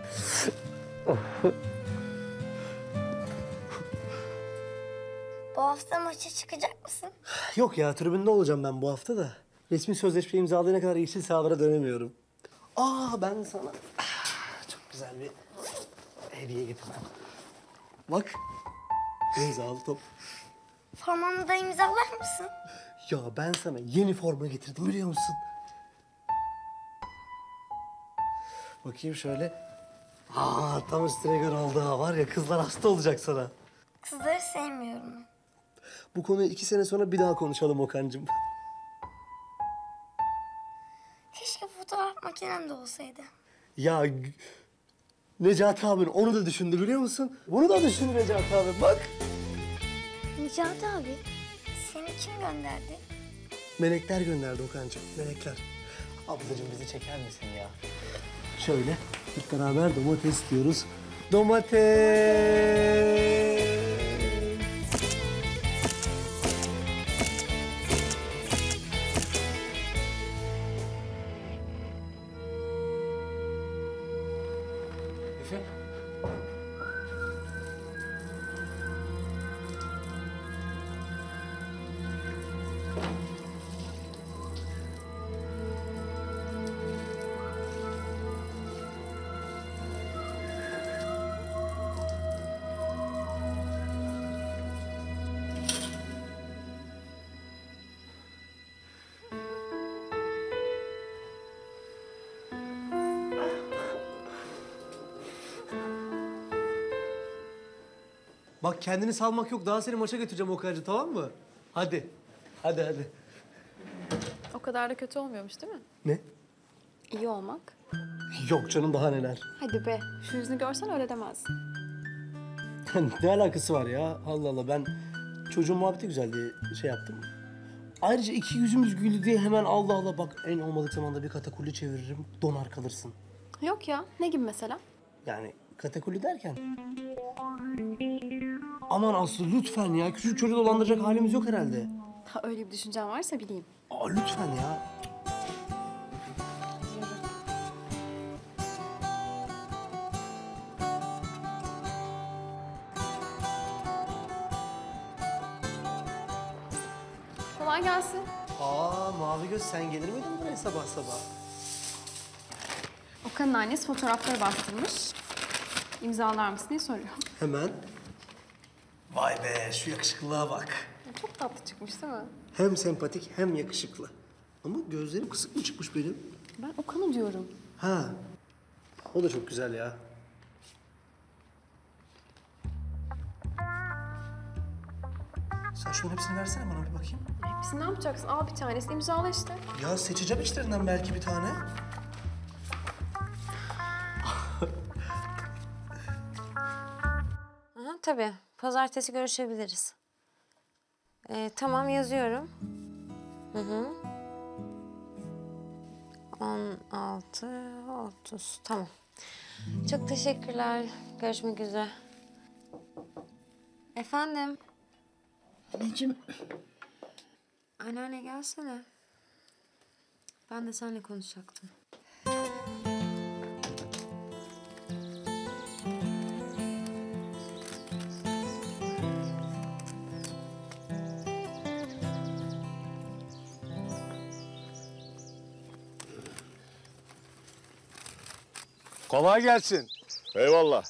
U: Bu hafta maça çıkacak mısın?
C: Yok ya, tribünde olacağım ben bu hafta da. Resmi sözleşme imzalayana kadar yeşil sahalara dönemiyorum. Ben sana çok güzel bir hediye getirdim. Bak, imzalı top.
U: Formanı da imzalar mısın?
C: Ya ben sana yeni forma getirdim, biliyor musun? Bakayım şöyle. Tam üstüne göre oldu ha. Var ya, kızlar hasta olacak sana.
U: Kızları sevmiyorum ben.
C: Bu konuyu 2 sene sonra bir daha konuşalım Okan'cığım.
U: Keşke fotoğraf makinem de olsaydı.
C: Ya Necati abin onu da düşündü, biliyor musun? Bunu da düşündü Necati abi, bak.
U: Necati abi, seni kim gönderdi?
C: Melekler gönderdi Okan'cığım, melekler. Ablacığım bizi çeker misin ya? Şöyle hep beraber domates diyoruz. Domates!
H: Efe?
C: Bak kendini salmak yok. Daha seni maça götüreceğim Okan'cığım, tamam mı? Hadi. Hadi.
B: O kadar da kötü olmuyormuş değil mi?
C: Ne?
B: İyi olmak.
C: Yok canım, daha neler.
B: Hadi be, şu yüzünü görsen öyle demezdin.
C: Ne alakası var ya? Allah Allah, ben çocuğun muhabbeti güzel diye şey yaptım. Ayrıca iki yüzümüz güldü diye hemen Allah Allah, bak en olmadık zamanda bir katakulli çeviririm, donar kalırsın.
B: Yok ya, ne gibi mesela?
C: Yani katakulli derken... Aman Aslı lütfen ya, küçük çocuğu dolandıracak halimiz yok herhalde.
B: Ha, öyle bir düşüncen varsa bileyim.
C: Lütfen ya.
B: Kolay gelsin.
C: Mavi Göz sen gelir miydin buraya sabah sabah?
B: Okan'ın annesi fotoğrafları bastırmış. İmzalar mısın diye soruyor.
C: Hemen. Vay be şu yakışıklılığa bak.
B: Çok tatlı çıkmış değil mi?
C: Hem sempatik hem yakışıklı. Ama gözlerim kısık mı çıkmış benim?
B: Ben Okan'ı diyorum.
C: Ha. O da çok güzel ya. Sen şunun hepsini versene bana bir bakayım.
B: Hepsini ne yapacaksın? Al bir tanesini imzala işte.
C: Ya seçeceğim içlerinden belki bir tane.
E: Aha, tabii. Pazartesi görüşebiliriz. Tamam yazıyorum. 16:30 tamam. Çok teşekkürler. Görüşmek üzere. Efendim?
U: Anneciğim.
E: Anneanne gelsene. Ben de seninle konuşacaktım.
I: Kolay gelsin.
Q: Eyvallah.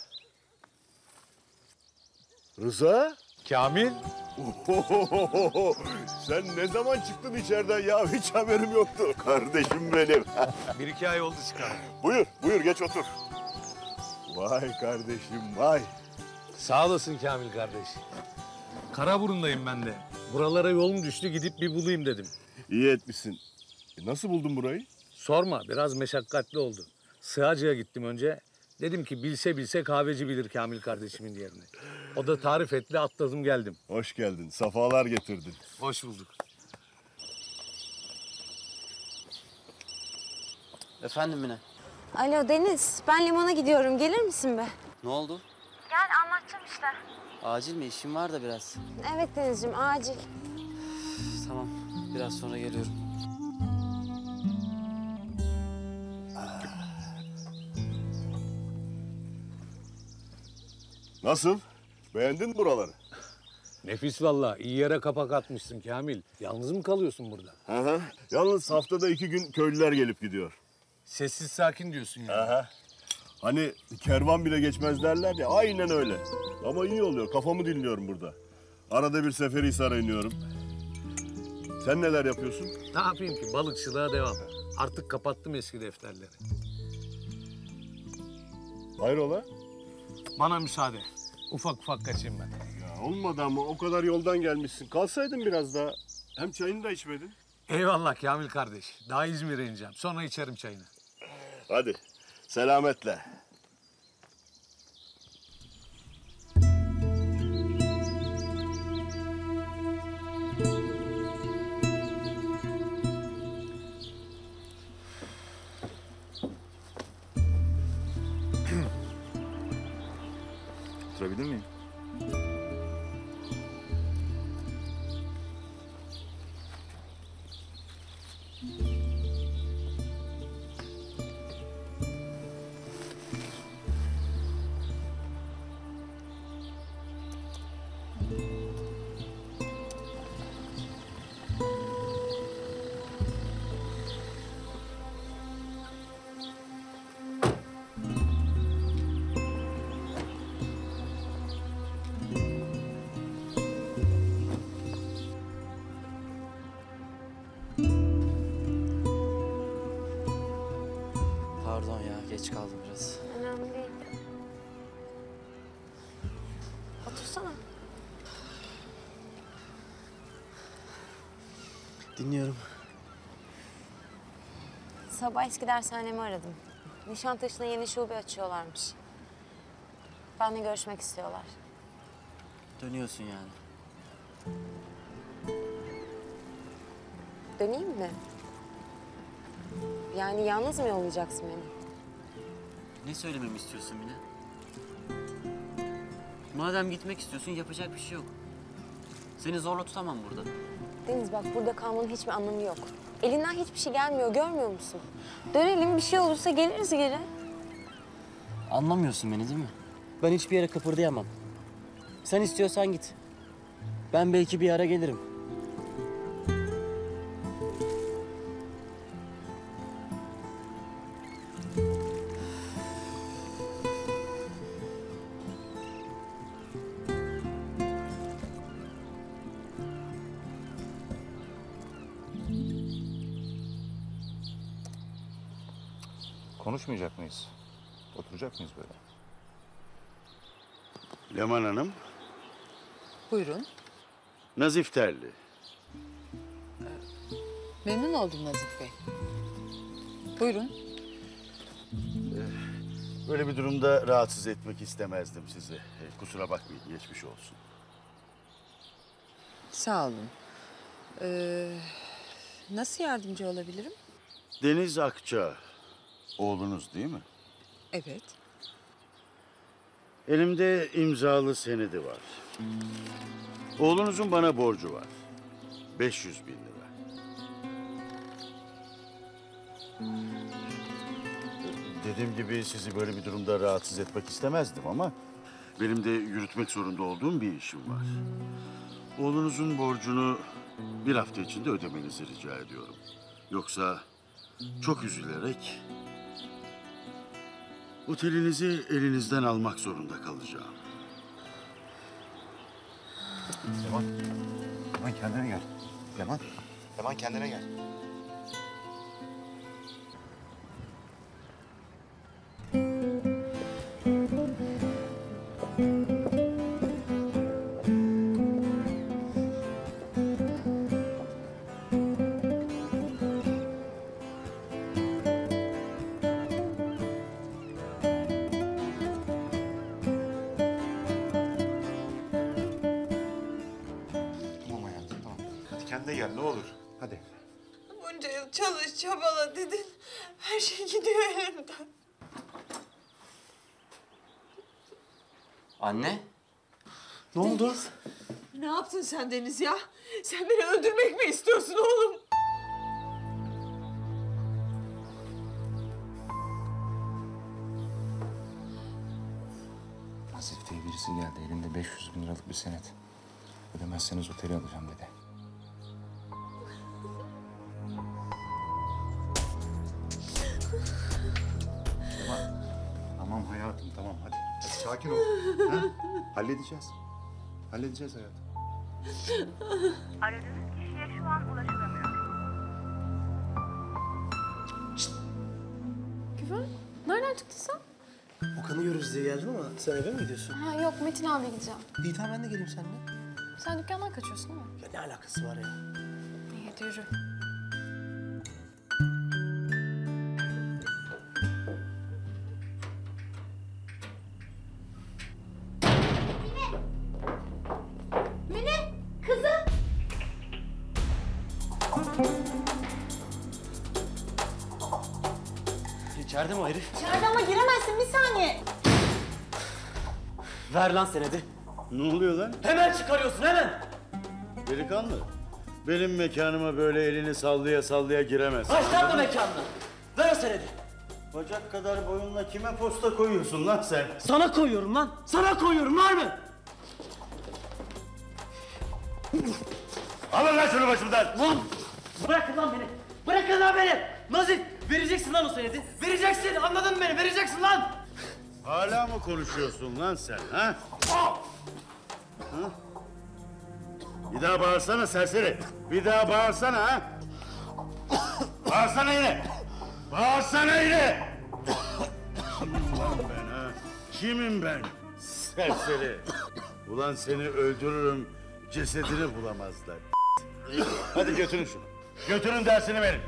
Q: Rıza?
I: Kamil?
Q: Sen ne zaman çıktın içeriden ya? Hiç haberim yoktu. Kardeşim benim.
I: 1-2 ay oldu çıkalı.
Q: Buyur geç otur. Vay kardeşim vay.
I: Sağ olasın Kamil kardeş. Karaburun'dayım ben de. Buralara yolum düştü gidip bir bulayım dedim.
Q: İyi etmişsin. Nasıl buldun burayı?
I: Sorma biraz meşakkatli oldu. Sığacı'ya gittim önce. Dedim ki bilse kahveci bilir Kamil kardeşimin yerini. O da tarif etti atladım geldim.
Q: Hoş geldin. Safalar getirdin.
I: Hoş bulduk.
H: Efendim Mine?
E: Alo Deniz, ben limana gidiyorum. Gelir misin be?
H: Ne oldu?
W: Gel anlatacağım işte.
H: Acil mi? İşim var da biraz.
E: Evet Denizciğim, acil.
H: Tamam, biraz sonra geliyorum.
Q: Nasıl? Beğendin mi buraları?
I: Nefis vallahi. İyi yere kapak atmışsın Kamil. Yalnız mı kalıyorsun burada?
Q: Hı. Yalnız haftada 2 gün köylüler gelip gidiyor.
I: Sessiz sakin diyorsun yani.
Q: Aha. Hani kervan bile geçmez derler ya, aynen öyle. Ama iyi oluyor, kafamı dinliyorum burada. Arada bir Seferihisar'a iniyorum. Sen neler yapıyorsun?
I: Ne yapayım ki? Balıkçılığa devam. Artık kapattım eski defterleri.
Q: Hayrola?
I: Bana müsaade. Ufak ufak kaçayım ben.
Q: Ya olmadı ama o kadar yoldan gelmişsin. Kalsaydın biraz daha. Hem çayını da içmedin.
I: Eyvallah Kamil kardeş. Daha İzmir'e ineceğim. Sonra içerim çayını.
Q: Hadi, selametle.
J: Oturabilir miyim?
H: Pardon ya, geç kaldım biraz.
E: Önemli değil. Otursana.
H: Dinliyorum.
E: Sabah eski dershanemi aradım. Nişantaşı'na yeni şube açıyorlarmış. Benimle görüşmek istiyorlar.
H: Dönüyorsun yani.
E: Döneyim mi? Yani yalnız mı yollayacaksın beni?
H: Ne söylememi istiyorsun Mine? Madem gitmek istiyorsun yapacak bir şey yok. Seni zorla tutamam burada.
E: Deniz bak burada kalmanın hiçbir anlamı yok. Elinden hiçbir şey gelmiyor, görmüyor musun? Dönelim, bir şey olursa geliriz geri.
H: Anlamıyorsun beni değil mi? Ben hiçbir yere kıpırdayamam. Sen istiyorsan git. Ben belki bir ara gelirim.
J: Konuşmayacak mıyız? Oturacak mıyız böyle?
D: Leman Hanım,
S: Buyurun.
D: Nazif Terli.
S: Memnun oldum Nazif Bey. Buyurun.
D: Böyle bir durumda rahatsız etmek istemezdim sizi. Kusura bakmayın, geçmiş olsun.
S: Sağ olun. Nasıl yardımcı olabilirim?
D: Deniz Akça, oğlunuz değil mi?
S: Evet.
D: Elimde imzalı senedi var. Oğlunuzun bana borcu var. 500.000 lira. Dediğim gibi sizi böyle bir durumda rahatsız etmek istemezdim ama benim de yürütmek zorunda olduğum bir işim var. Oğlunuzun borcunu bir hafta içinde ödemenizi rica ediyorum. Yoksa çok üzülerek otelinizi elinizden almak zorunda kalacağım.
J: Leman. Leman kendine gel. Leman. Leman kendine gel. Tamam hayatım tamam. Hadi kendine gel ne olur. Hadi.
T: Bunca yıl çalış, çabala dedin. Her şey gidiyor elimden.
H: Anne?
T: Ne oldu? Ne yaptın sen Deniz ya? Sen beni öldürmek mi istiyorsun oğlum?
M: Nazif diye birisi geldi. Elinde 500.000 liralık bir senet. Ödemezseniz oteli alacağım dedi.
J: Tamam hayatım tamam hadi. Hadi sakin ol. Ha? Halledeceğiz. Halledeceğiz hayatım.
W: Aradığınız kişiye şu an ulaşılamıyor.
B: Güven, nereden çıktın sen?
C: Okan'ı görürüz diye geldim ama sen eve mi gidiyorsun?
B: Ha yok, Metin abi gideceğim.
C: İyi tamam ben de geleyim seninle.
B: Sen dükkandan kaçıyorsun değil mi?
C: Ya ne alakası var ya?
B: İyi, hadi yürü.
A: Mine, kızım.
H: İçeride mi o herif?
A: İçeride ama giremezsin bir saniye.
H: Ver lan senedi.
D: Ne oluyor lan?
H: Hemen çıkarıyorsun hemen.
D: Delikanlı, benim mekanıma böyle elini sallaya sallaya giremezsin.
H: Başlatma mekanını. Ver o senedi.
D: Bacak kadar boyunla kime posta koyuyorsun lan sen?
H: Sana koyuyorum lan. Sana koyuyorum, var mı?
D: Alın lan şunu başımdan.
H: Lan bırakın lan beni. Bırakın lan beni. Nazif, vereceksin lan o senedi. Vereceksin, anladın mı beni? Vereceksin lan.
D: Hala mı konuşuyorsun lan sen ha? Ha? Bir daha bağırsana serseri. Bir daha bağırsana ha? Bağırsana yine. Bağırsana yine. Kimim lan ben ha? Kimim ben? Serseri. Ulan seni öldürürüm. Cesedini bulamazlar. Hadi götürün şunu. Götürün dersini verin.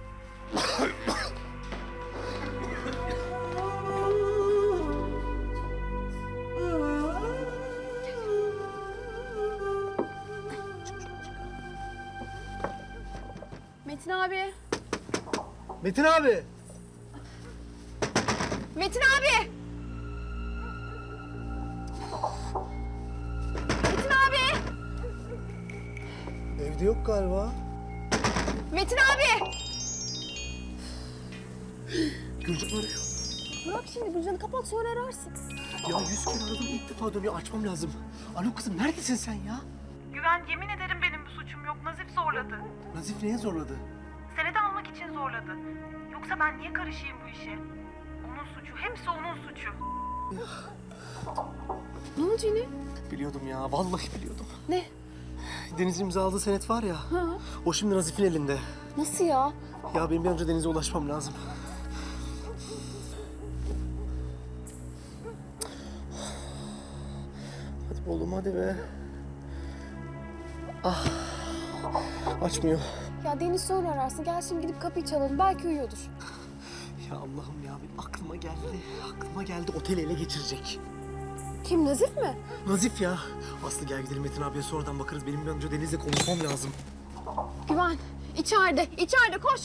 B: Metin abi.
C: Metin abi.
B: Metin abi. Metin abi.
C: Evde yok galiba.
B: Metin abi.
C: Gülcan arıyor.
B: Bırak şimdi, Gülcan'ı kapat, sonra ararsın.
C: Ya 100 kere aradım ilk defa dönüyor. Açmam lazım. Alo kızım neredesin sen ya?
W: Güven, yemin ederim benim bir suçum yok. Nazif zorladı.
C: Nazif neye zorladı?
W: Senedi almak için zorladı. Yoksa ben niye karışayım bu işe? Onun suçu. Hepsi onun suçu.
B: Ne oldu yine?
C: Biliyordum ya. Vallahi biliyordum.
B: Ne?
C: Deniz'in imzaladığı senet var ya.
B: Ha?
C: O şimdi Nazif'in elinde.
B: Nasıl ya?
C: Ya benim bir an önce Deniz'e ulaşmam lazım. Oğlum hadi be. Ah. Açmıyor.
B: Ya Deniz sonra ararsın. Gel şimdi gidip kapıyı çalalım. Belki uyuyordur.
C: Ya Allah'ım ya, benim aklıma geldi. Aklıma geldi, oteli ele geçirecek.
B: Kim, Nazif mi?
C: Nazif ya. Aslı gel gidelim Metin abiye, sonradan bakarız. Benim bir an önce Deniz'le konuşmam lazım.
B: Güven, içeride. Koş.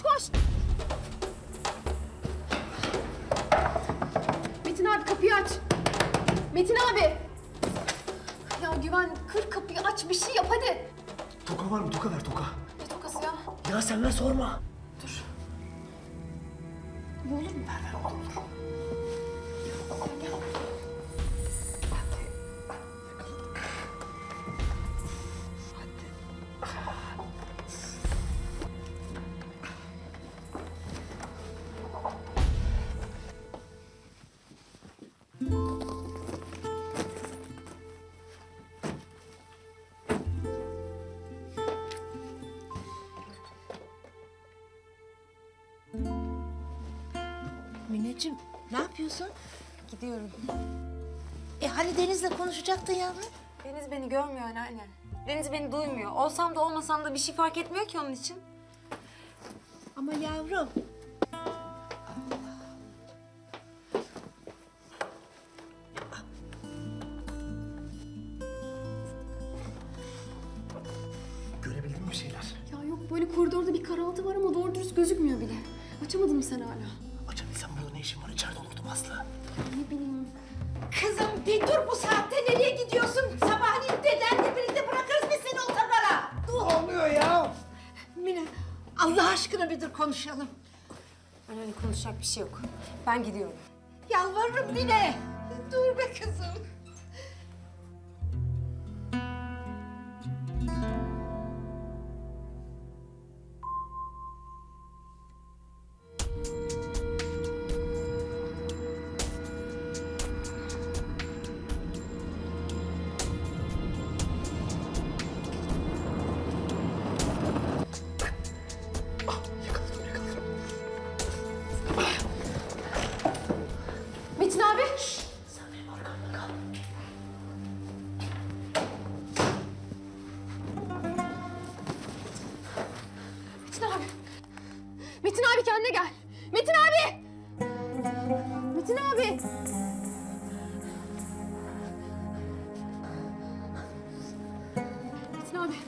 B: Metin abi kapıyı aç. Metin abi. Ya Güven, kır kapıyı aç, bir şey yap hadi.
C: Toka var mı? Toka ver, toka.
B: Ne tokası ya?
C: Ya sen ver, sorma.
B: Dur. Bu olur mu?
C: Ver, olur.
B: Gel.
A: Mineciğim, ne yapıyorsun?
E: Gidiyorum.
A: Hani Deniz'le konuşacaktın yavrum?
E: Deniz beni görmüyor anneanne. Deniz beni duymuyor. Olsam da olmasam da bir şey fark etmiyor ki onun için.
A: Ama yavrum.
C: Görebildin mi bir şeyler?
B: Ya yok, böyle koridorda bir karaltı var ama doğru dürüst gözükmüyor bile. Açamadın mı sen hala?
C: Açabilsem burada ne işin var? İçeride olurdum Aslı.
B: Ne bileyim.
A: Kızım bir dur, bu saatte nereye gidiyorsun? Sabahleyin dedenle birlikte bırakırız biz seni otogara.
F: Ne oluyor ya?
A: Mine, Allah aşkına bir dur konuşalım.
E: Anneanne, konuşacak bir şey yok. Ben gidiyorum.
A: Yalvarırım Mine. Dur be kızım.
B: Metin abi.
C: Sen benim arkamda kal.
B: Metin abi kendine gel. Metin abi. Metin abi. Metin abi.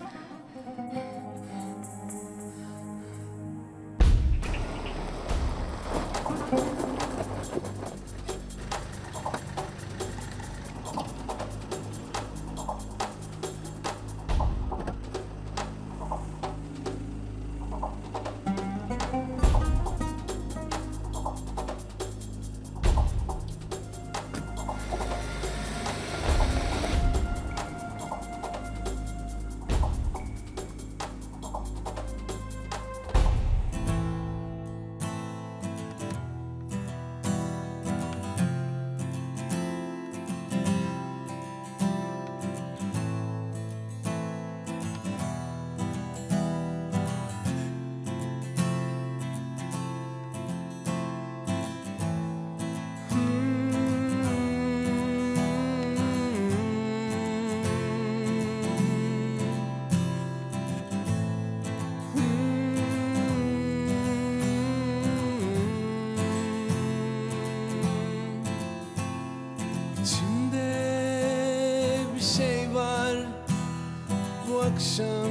P: akşam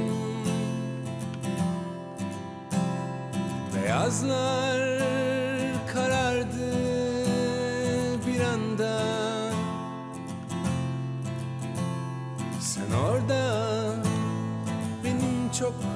P: beyazlar karardı bir anda. Sen orada benim çok